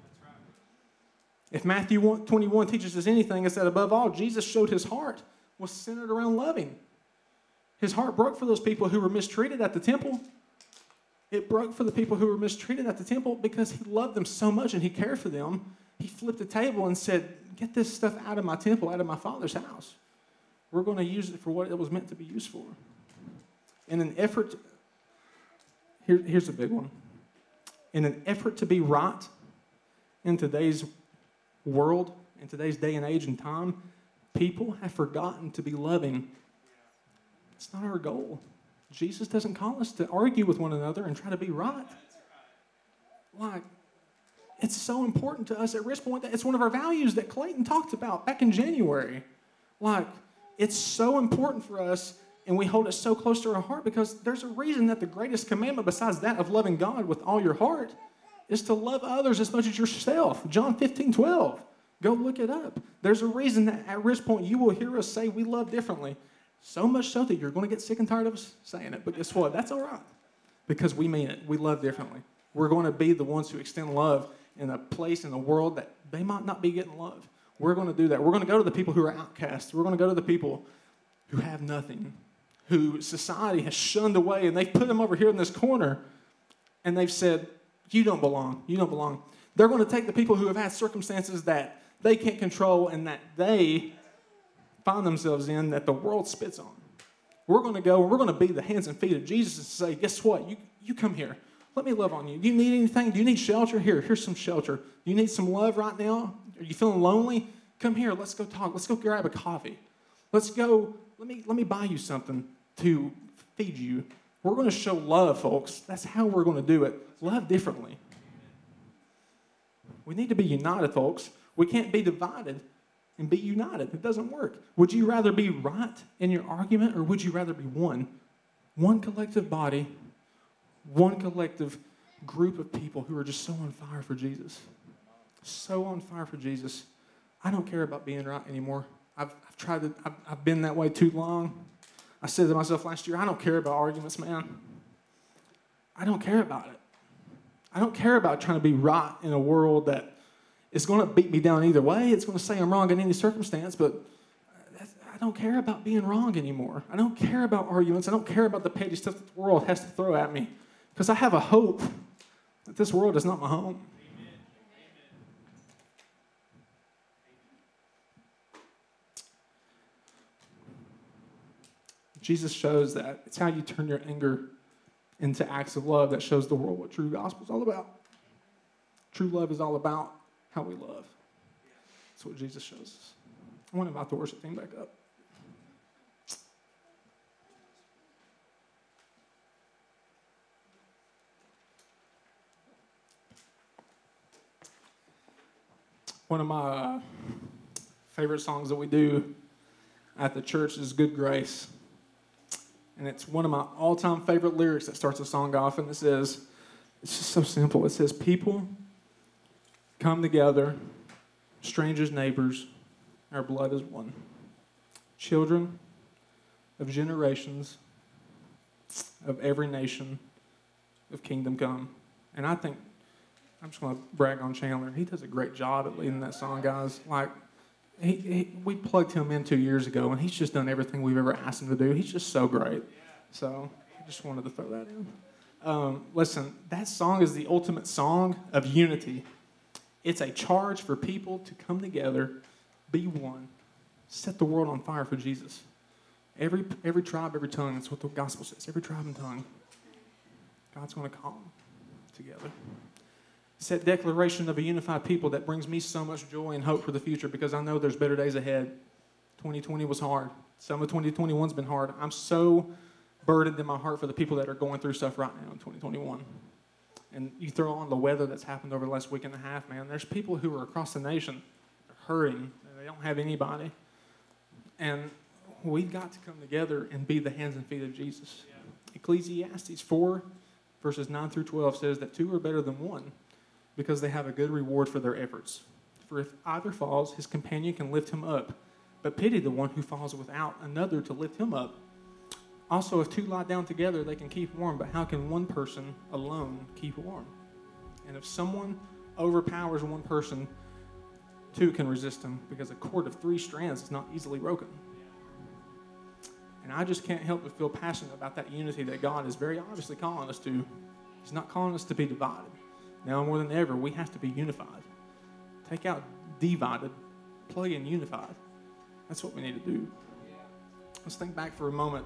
If Matthew 21 teaches us anything, it's that above all, Jesus showed his heart was centered around loving. His heart broke for those people who were mistreated at the temple. It broke for the people who were mistreated at the temple because he loved them so much and he cared for them. He flipped the table and said, get this stuff out of my temple, out of my Father's house. We're going to use it for what it was meant to be used for. In an effort, here's a big one. In an effort to be right in today's world, in today's day and age and time, people have forgotten to be loving. It's not our goal. Jesus doesn't call us to argue with one another and try to be right. Like, it's so important to us at Risk Point that it's one of our values that Clayton talked about back in January. Like, it's so important for us and we hold it so close to our heart because there's a reason that the greatest commandment besides that of loving God with all your heart is to love others as much as yourself. John 15:12. Go look it up. There's a reason that at Risk Point you will hear us say we love differently. So much so that you're going to get sick and tired of us saying it. But guess what? That's all right. Because we mean it. We love differently. We're going to be the ones who extend love in a place in the world that they might not be getting love. We're going to do that. We're going to go to the people who are outcasts. We're going to go to the people who have nothing, who society has shunned away, and they've put them over here in this corner, and they've said, you don't belong, you don't belong. They're going to take the people who have had circumstances that they can't control and that they find themselves in, that the world spits on. We're going to go and we're going to be the hands and feet of Jesus and say, guess what? You come here. Let me love on you. Do you need anything? Do you need shelter? Here's some shelter. Do you need some love right now? Are you feeling lonely? Come here. Let's go talk. Let's go grab a coffee. Let's go. Let me buy you something to feed you. We're going to show love, folks. That's how we're going to do it. Love differently. We need to be united, folks. We can't be divided and be united. It doesn't work. Would you rather be right in your argument, or would you rather be one? One collective body, one collective group of people who are just so on fire for Jesus. So on fire for Jesus. I don't care about being right anymore. I've been that way too long. I said to myself last year, I don't care about arguments, man. I don't care about it. I don't care about trying to be right in a world that is going to beat me down either way. It's going to say I'm wrong in any circumstance, but I don't care about being wrong anymore. I don't care about arguments. I don't care about the petty stuff that the world has to throw at me, because I have a hope that this world is not my home. Jesus shows that it's how you turn your anger into acts of love that shows the world what true gospel is all about. True love is all about how we love. That's what Jesus shows us. I want to invite the worship team back up. One of my favorite songs that we do at the church is Good Grace. And it's one of my all-time favorite lyrics that starts a song off, and it says, it's just so simple. It says, people come together, strangers, neighbors, our blood is one. Children of generations of every nation of kingdom come. And I think, I'm just going to brag on Chandler. He does a great job at leading that song, guys. Like, we plugged him in 2 years ago, and he's just done everything we've ever asked him to do. He's just so great. So I just wanted to throw that in. Listen, that song is the ultimate song of unity. It's a charge for people to come together, be one, set the world on fire for Jesus. Every tribe, every tongue, that's what the gospel says. Every tribe and tongue, God's going to call them together. It's that declaration of a unified people that brings me so much joy and hope for the future, because I know there's better days ahead. 2020 was hard. Some of 2021's been hard. I'm so burdened in my heart for the people that are going through stuff right now in 2021. And you throw on the weather that's happened over the last week and a half, man. There's people who are across the nation hurting, and they don't have anybody. And we've got to come together and be the hands and feet of Jesus. Yeah. Ecclesiastes 4, verses 9 through 12 says that two are better than one, because they have a good reward for their efforts. For if either falls, his companion can lift him up. But pity the one who falls without another to lift him up. Also, if two lie down together, they can keep warm. But how can one person alone keep warm? And if someone overpowers one person, two can resist him, because a cord of 3 strands is not easily broken. And I just can't help but feel passionate about that unity that God is very obviously calling us to. He's not calling us to be divided. Now more than ever, we have to be unified. Take out divided, plug in unified. That's what we need to do. Let's think back for a moment.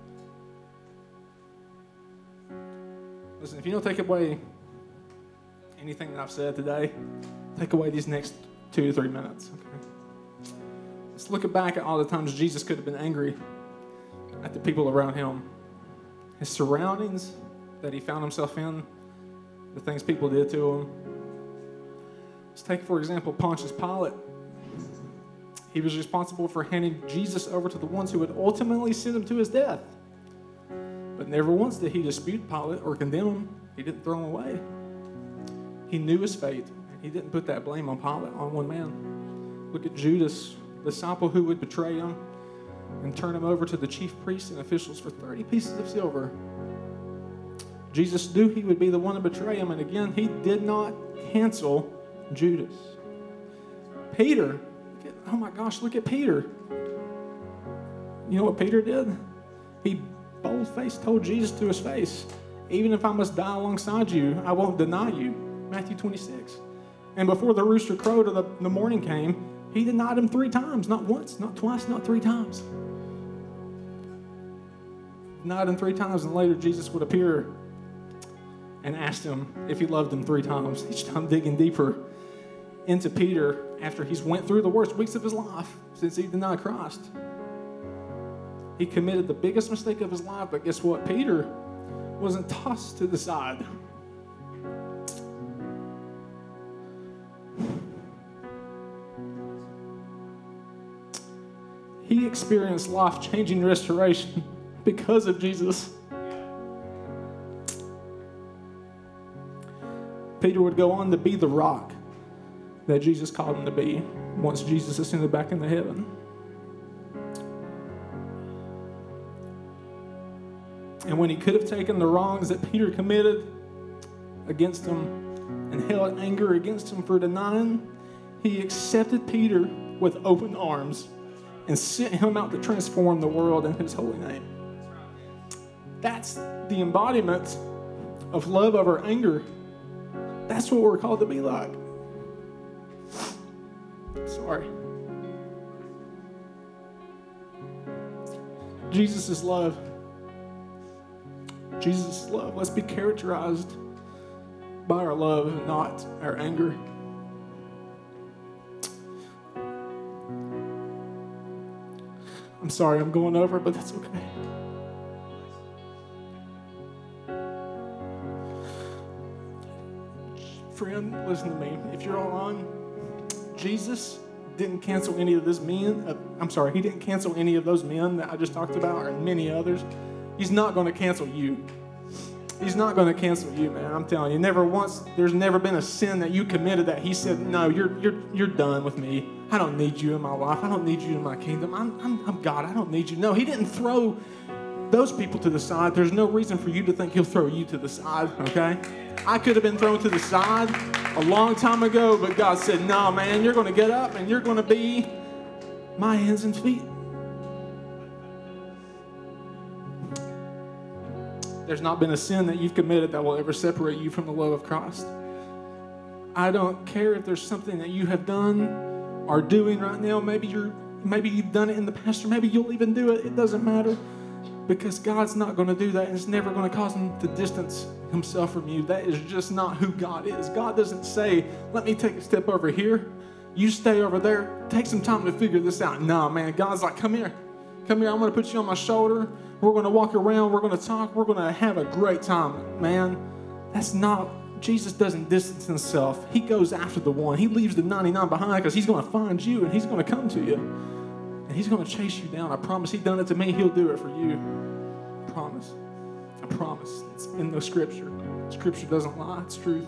Listen, if you don't take away anything that I've said today, take away these next 2 to 3 minutes. Okay? Let's look back at all the times Jesus could have been angry at the people around him. His surroundings that he found himself in, the things people did to him. Let's take, for example, Pontius Pilate. He was responsible for handing Jesus over to the ones who would ultimately send him to his death. But never once did he dispute Pilate or condemn him. He didn't throw him away. He knew his fate, and he didn't put that blame on Pilate, on one man. Look at Judas, the disciple who would betray him and turn him over to the chief priests and officials for 30 pieces of silver. Jesus knew he would be the one to betray him, and again, he did not cancel Judas. Peter, oh my gosh, look at Peter. You know what Peter did? He bold-faced told Jesus to his face, even if I must die alongside you, I won't deny you. Matthew 26. And before the rooster crowed or the morning came, he denied him 3 times. Not once, not twice, not 3 times. Denied him 3 times, and later Jesus would appear and asked him if he loved him 3 times. Each time digging deeper into Peter after he's went through the worst weeks of his life since he denied Christ. He committed the biggest mistake of his life, but guess what? Peter wasn't tossed to the side. He experienced life-changing restoration because of Jesus. Peter would go on to be the rock that Jesus called him to be once Jesus ascended back into heaven. And when he could have taken the wrongs that Peter committed against him and held anger against him for denying, he accepted Peter with open arms and sent him out to transform the world in his holy name. That's the embodiment of love over anger. That's what we're called to be like. Sorry. Jesus is love. Jesus is love. Let's be characterized by our love and not our anger. I'm sorry I'm going over, but that's okay. Friend, listen to me. If you're online, Jesus didn't cancel any of those men. He didn't cancel any of those men that I just talked about, or many others. He's not going to cancel you. He's not going to cancel you, man. I'm telling you. There's never been a sin that you committed that he said, no, you're done with me. I don't need you in my life. I don't need you in my kingdom. I'm God. I don't need you. No, he didn't throw those people to the side. There's no reason for you to think he'll throw you to the side, okay? I could have been thrown to the side a long time ago, but God said, no, man, you're going to get up and you're going to be my hands and feet. There's not been a sin that you've committed that will ever separate you from the love of Christ. I don't care if there's something that you have done or doing right now. Maybe you've done it in the past, or maybe you'll even do it. It doesn't matter, because God's not going to do that, and it's never going to cause him to distance himself from you. That is just not who God is. God doesn't say, let me take a step over here. You stay over there. Take some time to figure this out. No, man. God's like, come here. Come here. I'm going to put you on my shoulder. We're going to walk around. We're going to talk. We're going to have a great time. Man, that's not, Jesus doesn't distance himself. He goes after the one. He leaves the 99 behind because he's going to find you and he's going to come to you. And he's going to chase you down. I promise. He's done it to me. He'll do it for you. I promise. I promise. It's in the scripture. Scripture doesn't lie. It's truth.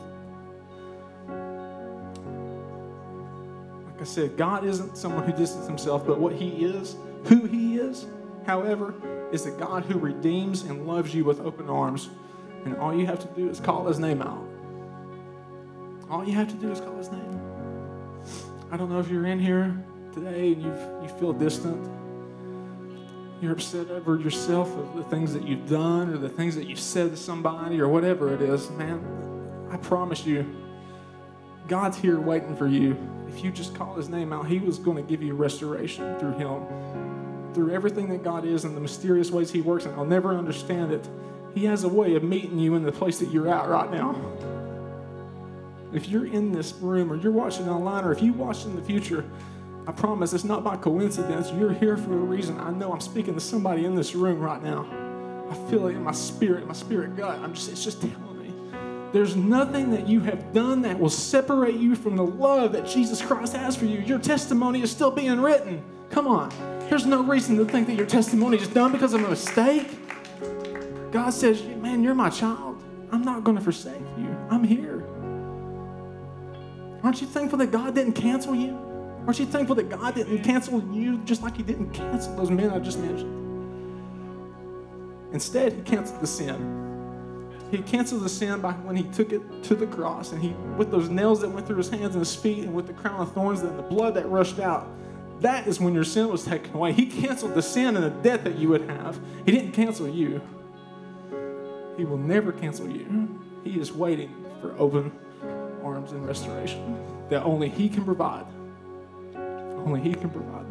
Like I said, God isn't someone who distances himself, but what he is, who he is, however, is the God who redeems and loves you with open arms. And all you have to do is call his name out. All you have to do is call his name. I don't know if you're in here today and you feel distant. You're upset over yourself, of the things that you've done or the things that you've said to somebody or whatever it is. Man, I promise you, God's here waiting for you. If you just call his name out, he was going to give you restoration through him. Through everything that God is and the mysterious ways he works, and I'll never understand it. He has a way of meeting you in the place that you're at right now. If you're in this room or you're watching online or if you watch in the future, I promise it's not by coincidence. You're here for a reason. I know I'm speaking to somebody in this room right now. I feel it in my spirit gut. It's just telling me. There's nothing that you have done that will separate you from the love that Jesus Christ has for you. Your testimony is still being written. Come on. There's no reason to think that your testimony is done because of a mistake. God says, man, you're my child. I'm not going to forsake you. I'm here. Aren't you thankful that God didn't cancel you? Aren't you thankful that God didn't cancel you just like he didn't cancel those men I just mentioned? Instead, he canceled the sin. He canceled the sin by when he took it to the cross, and he, with those nails that went through his hands and his feet, and with the crown of thorns and the blood that rushed out, That is when your sin was taken away. He canceled the sin and the debt that you would have. He didn't cancel you. He will never cancel you. He is waiting for open arms and restoration that only He can provide. Only He can provide.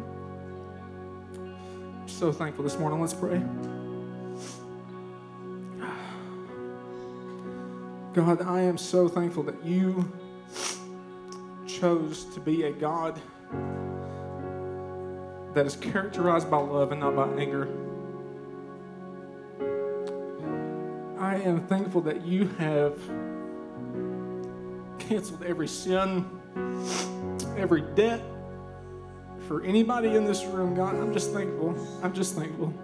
I'm so thankful this morning. Let's pray. God, I am so thankful that You chose to be a God that is characterized by love and not by anger. I am thankful that You have canceled every sin, every debt for anybody in this room. God, I'm just thankful. I'm just thankful.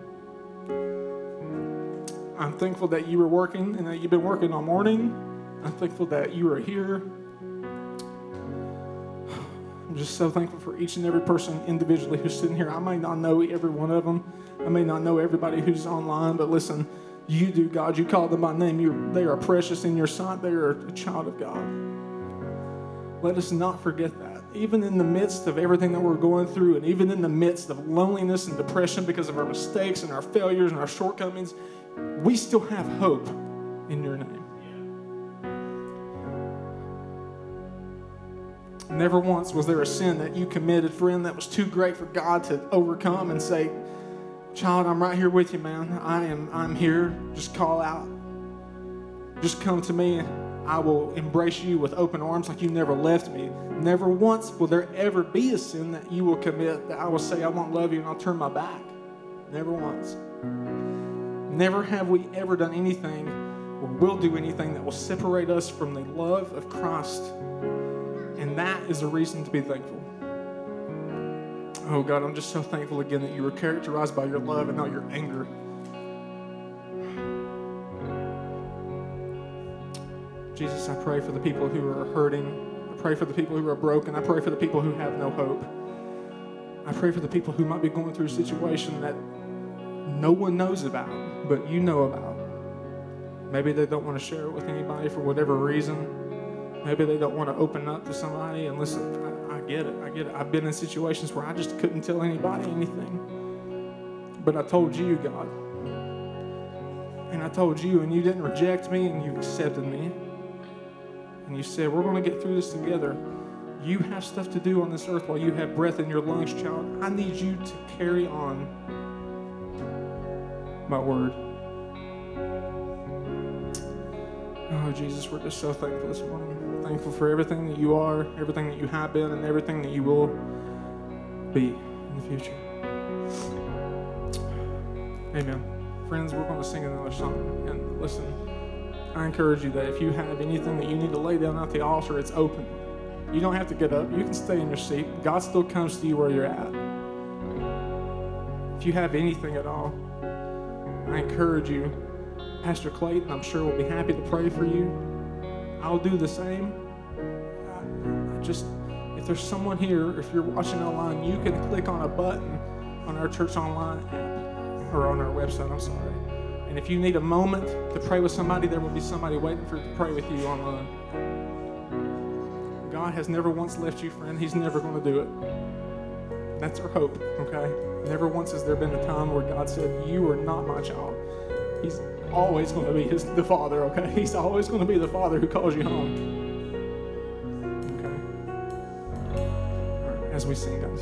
I'm thankful that You were working and that You've been working all morning. I'm thankful that You are here. I'm just so thankful for each and every person individually who's sitting here. I may not know every one of them. I may not know everybody who's online, but listen, You do, God. You call them by name. They are precious in Your sight. They are a child of God. Let us not forget that. Even in the midst of everything that we're going through, and even in the midst of loneliness and depression because of our mistakes and our failures and our shortcomings, we still have hope in Your name. Never once was there a sin that you committed, friend, that was too great for God to overcome and say, child, I'm right here with you, man. I'm here. Just call out. Just come to me. I will embrace you with open arms like You never left me. Never once will there ever be a sin that you will commit that I will say I won't love You and I'll turn my back. Never once. Never have we ever done anything or will do anything that will separate us from the love of Christ. And that is a reason to be thankful. Oh God, I'm just so thankful again that You were characterized by Your love and not Your anger. Jesus, I pray for the people who are hurting. I pray for the people who are broken. I pray for the people who have no hope. I pray for the people who might be going through a situation that no one knows about, but You know about. Maybe they don't want to share it with anybody for whatever reason. Maybe they don't want to open up to somebody and listen. I get it. I get it. I've been in situations where I just couldn't tell anybody anything. But I told You, God. And I told You, and You didn't reject me, and You accepted me. And You said, we're going to get through this together. You have stuff to do on this earth while you have breath in your lungs, child. I need you to carry on my word. Oh, Jesus, we're just so thankful this morning. Thankful for everything that You are, everything that You have been, and everything that You will be in the future. Amen. Friends, we're going to sing another song. And listen, I encourage you that if you have anything that you need to lay down at the altar, it's open. You don't have to get up. You can stay in your seat. God still comes to you where you're at. If you have anything at all, I encourage you. Pastor Clayton, I'm sure, will be happy to pray for you. I'll do the same. If there's someone here, if you're watching online, you can click on a button on our church online app, or on our website, I'm sorry. And if you need a moment to pray with somebody, there will be somebody waiting to pray with you online. God has never once left you, friend. He's never going to do it. That's our hope, okay? Never once has there been a time where God said, you are not my child. He's always going to be the Father, okay? He's always going to be the Father who calls you home. Okay? All right, as we sing, guys.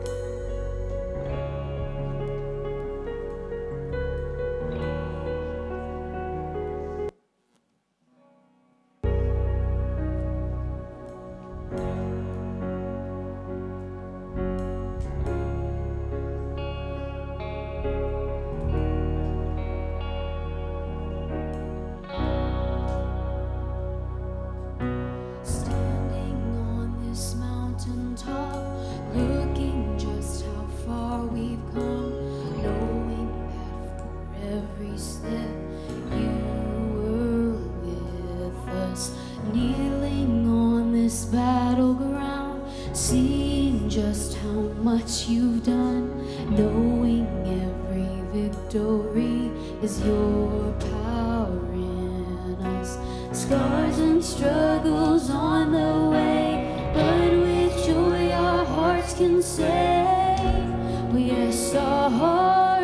You've done, knowing every victory is your power in us. Scars and struggles on the way, but with joy our hearts can say,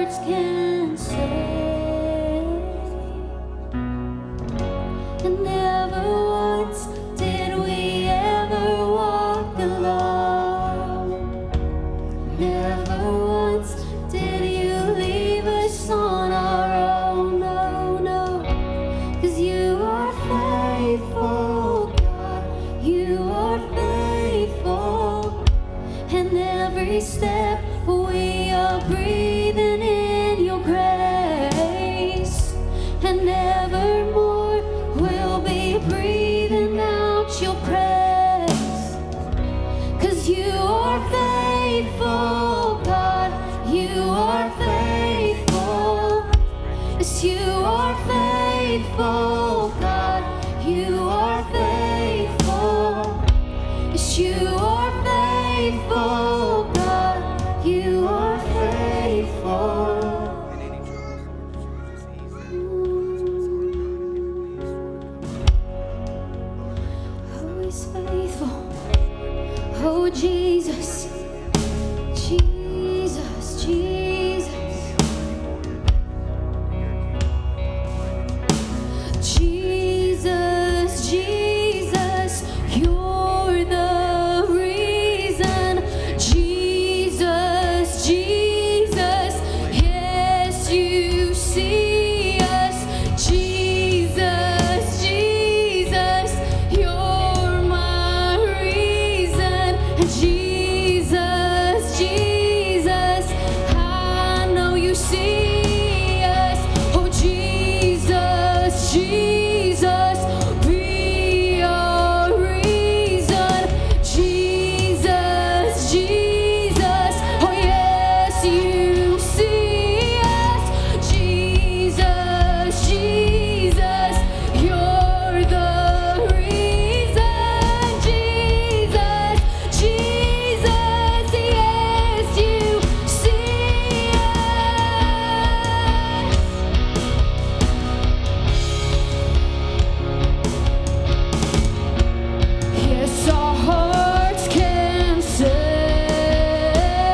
hearts can say. And never once did we ever walk alone. Never once did you leave us on our own. No, no. 'Cause you are faithful, God. You are faithful. And every step we are breathing in your grace. And nevermore we'll be breathing out your praise. 'Cause you are faithful, God. You are faithful. Yes, you are faithful, God. You are faithful. Yes, you are faithful, God. You are faithful. Always faithful. Oh, Jesus. Jesus, Jesus. Jesus, Jesus, you're the reason. Jesus, Jesus, yes, you see us. Jesus, Jesus, you're my reason. Jesus, Jesus, I know you see us. Oh, Jesus, Jesus, be our reason. Jesus, Jesus, oh yes, you see us. Jesus, Jesus, you're the reason. Jesus, Jesus, yes, you see us. Yes, our hearts can say,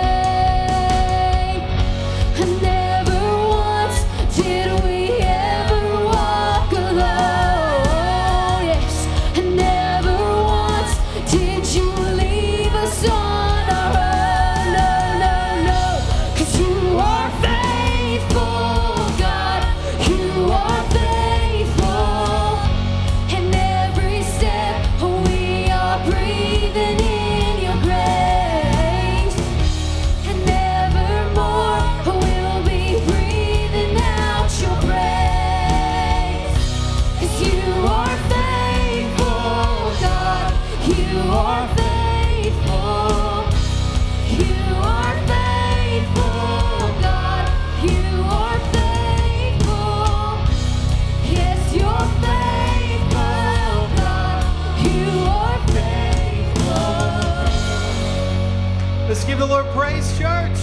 and never once did we ever walk alone. Yes, and never once did you leave us on our own. No, no, no. 'Cause you are faithful, God. You are faithful. And every step we are breathing in your grace. And nevermore we'll be breathing out your praise. 'Cause you are faithful, God. You are faithful. You are faithful, God. You are faithful. Yes, you're faithful, God. You are faithful. Let's give the Lord praise, church.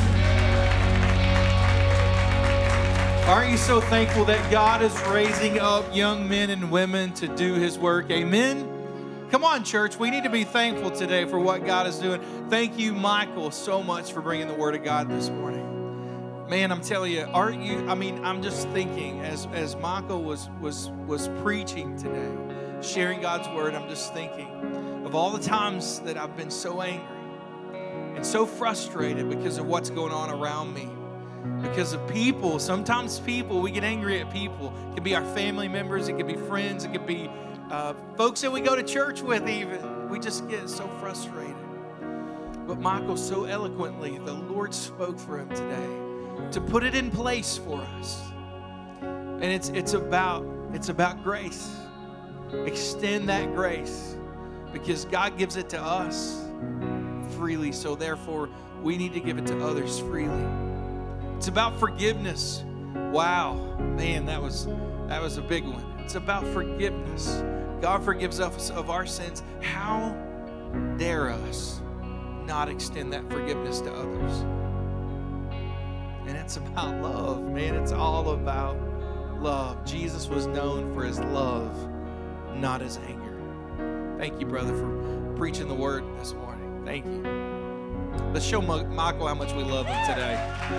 Aren't you so thankful that God is raising up young men and women to do his work? Amen. Come on, church. We need to be thankful today for what God is doing. Thank you, Michael, so much for bringing the word of God this morning. Man, I'm telling you, aren't you? I mean, I'm just thinking as Michael was preaching today, sharing God's word, I'm just thinking of all the times that I've been so angry and so frustrated because of what's going on around me. Because of people, sometimes people, we get angry at people. It could be our family members, it could be friends, it could be folks that we go to church with even. We just get so frustrated. But Michael, so eloquently, the Lord spoke for him today to put it in place for us. And it's about grace. Extend that grace because God gives it to us freely. So therefore, we need to give it to others freely. It's about forgiveness. Wow, man, that was a big one. It's about forgiveness. God forgives us of our sins. How dare us not extend that forgiveness to others? And it's about love, man. It's all about love. Jesus was known for his love, not his anger. Thank you, brother, for preaching the word this morning. Thank you. Let's show Michael how much we love him today.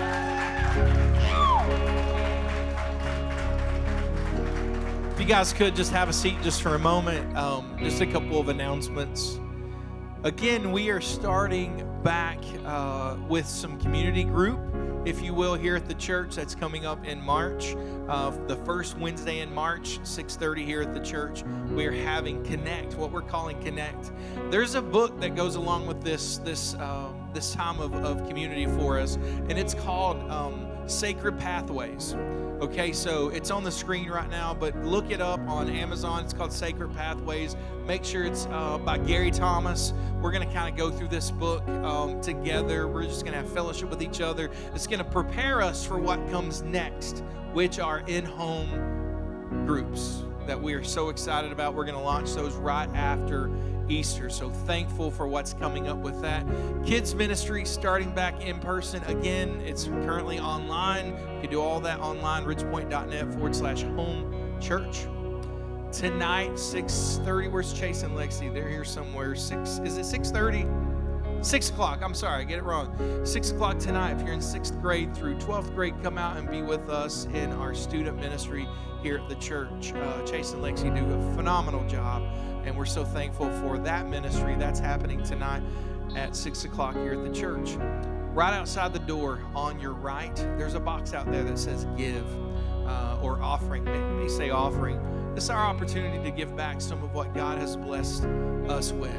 If you guys could just have a seat just for a moment, just a couple of announcements. Again, we are starting back with some community group, if you will, here at the church. That's coming up in March. The first Wednesday in March, 6:30 here at the church. We are having Connect, what we're calling Connect. There's a book that goes along with this time of community for us, and it's called Sacred Pathways. Okay, so it's on the screen right now, but look it up on Amazon. It's called Sacred Pathways. Make sure it's by Gary Thomas. We're going to kind of go through this book together. We're just going to have fellowship with each other. It's going to prepare us for what comes next, which are in-home groups that we are so excited about. We're going to launch those right after Easter. So thankful for what's coming up with that. Kids ministry starting back in person. Again, it's currently online. You can do all that online, ridgepoint.net/home church. Tonight, 6:30. Where's Chase and Lexi? They're here somewhere. Is it 6:30? 6 o'clock. I'm sorry, I get it wrong. 6 o'clock tonight. If you're in 6th grade through 12th grade, come out and be with us in our student ministry here at the church. Chase and Lexi do a phenomenal job, and we're so thankful for that ministry. That's happening tonight at 6 o'clock here at the church. Right outside the door on your right, there's a box out there that says give or offering. They say offering. This is our opportunity to give back some of what God has blessed us with.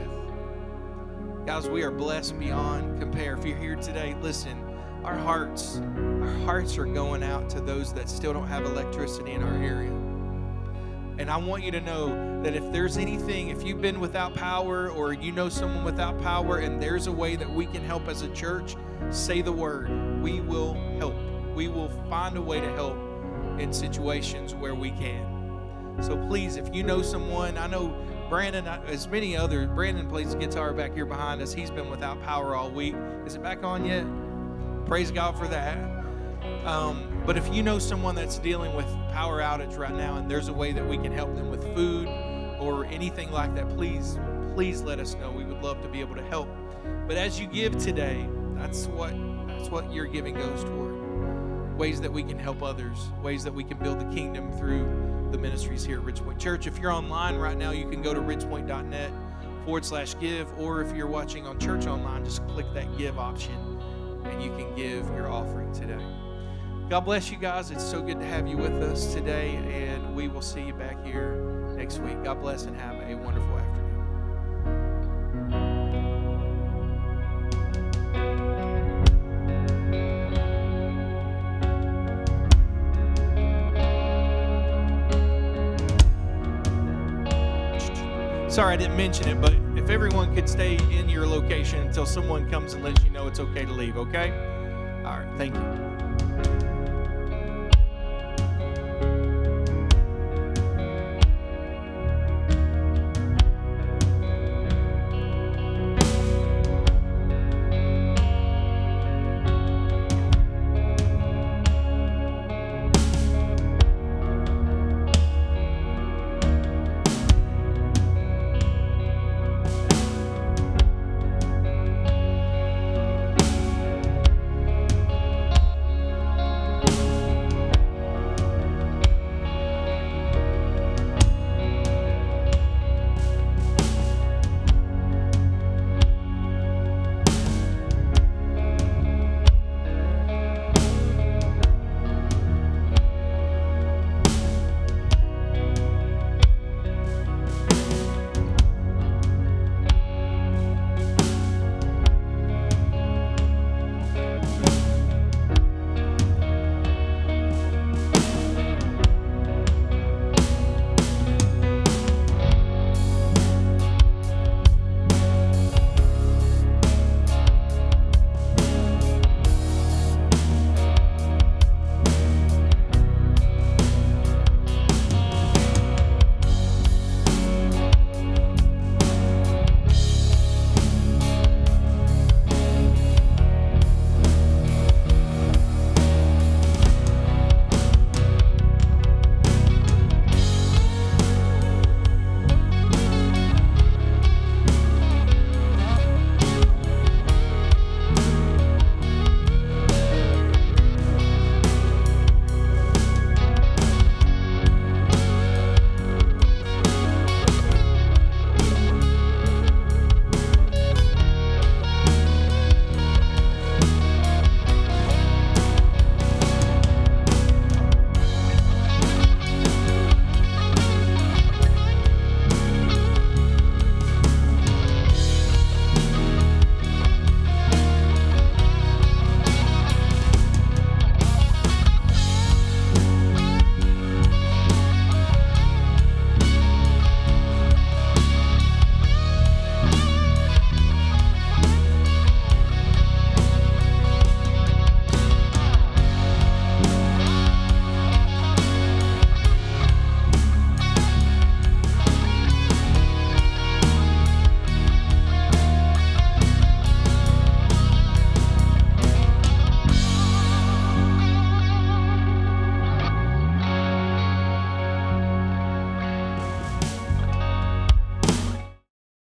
Guys, we are blessed beyond compare. If you're here today, listen, our hearts are going out to those that still don't have electricity in our area. And I want you to know that if there's anything, if you've been without power or you know someone without power and there's a way that we can help as a church, say the word. We will help. We will find a way to help in situations where we can. So please, if you know someone, I know Brandon, as many others, Brandon plays guitar back here behind us. He's been without power all week. Is it back on yet? Praise God for that. But if you know someone that's dealing with power outage right now and there's a way that we can help them with food or anything like that, please let us know. We would love to be able to help. But as you give today, that's what your giving goes toward. Ways that we can help others, ways that we can build the kingdom through the ministries here at Ridgepoint Church. If you're online right now, you can go to ridgepoint.net/give, or if you're watching on church online, just click that give option and you can give your offering today. God bless you guys. It's so good to have you with us today, and we will see you back here next week. God bless and have a wonderful afternoon. Sorry I didn't mention it, but if everyone could stay in your location until someone comes and lets you know it's okay to leave, okay? All right, thank you.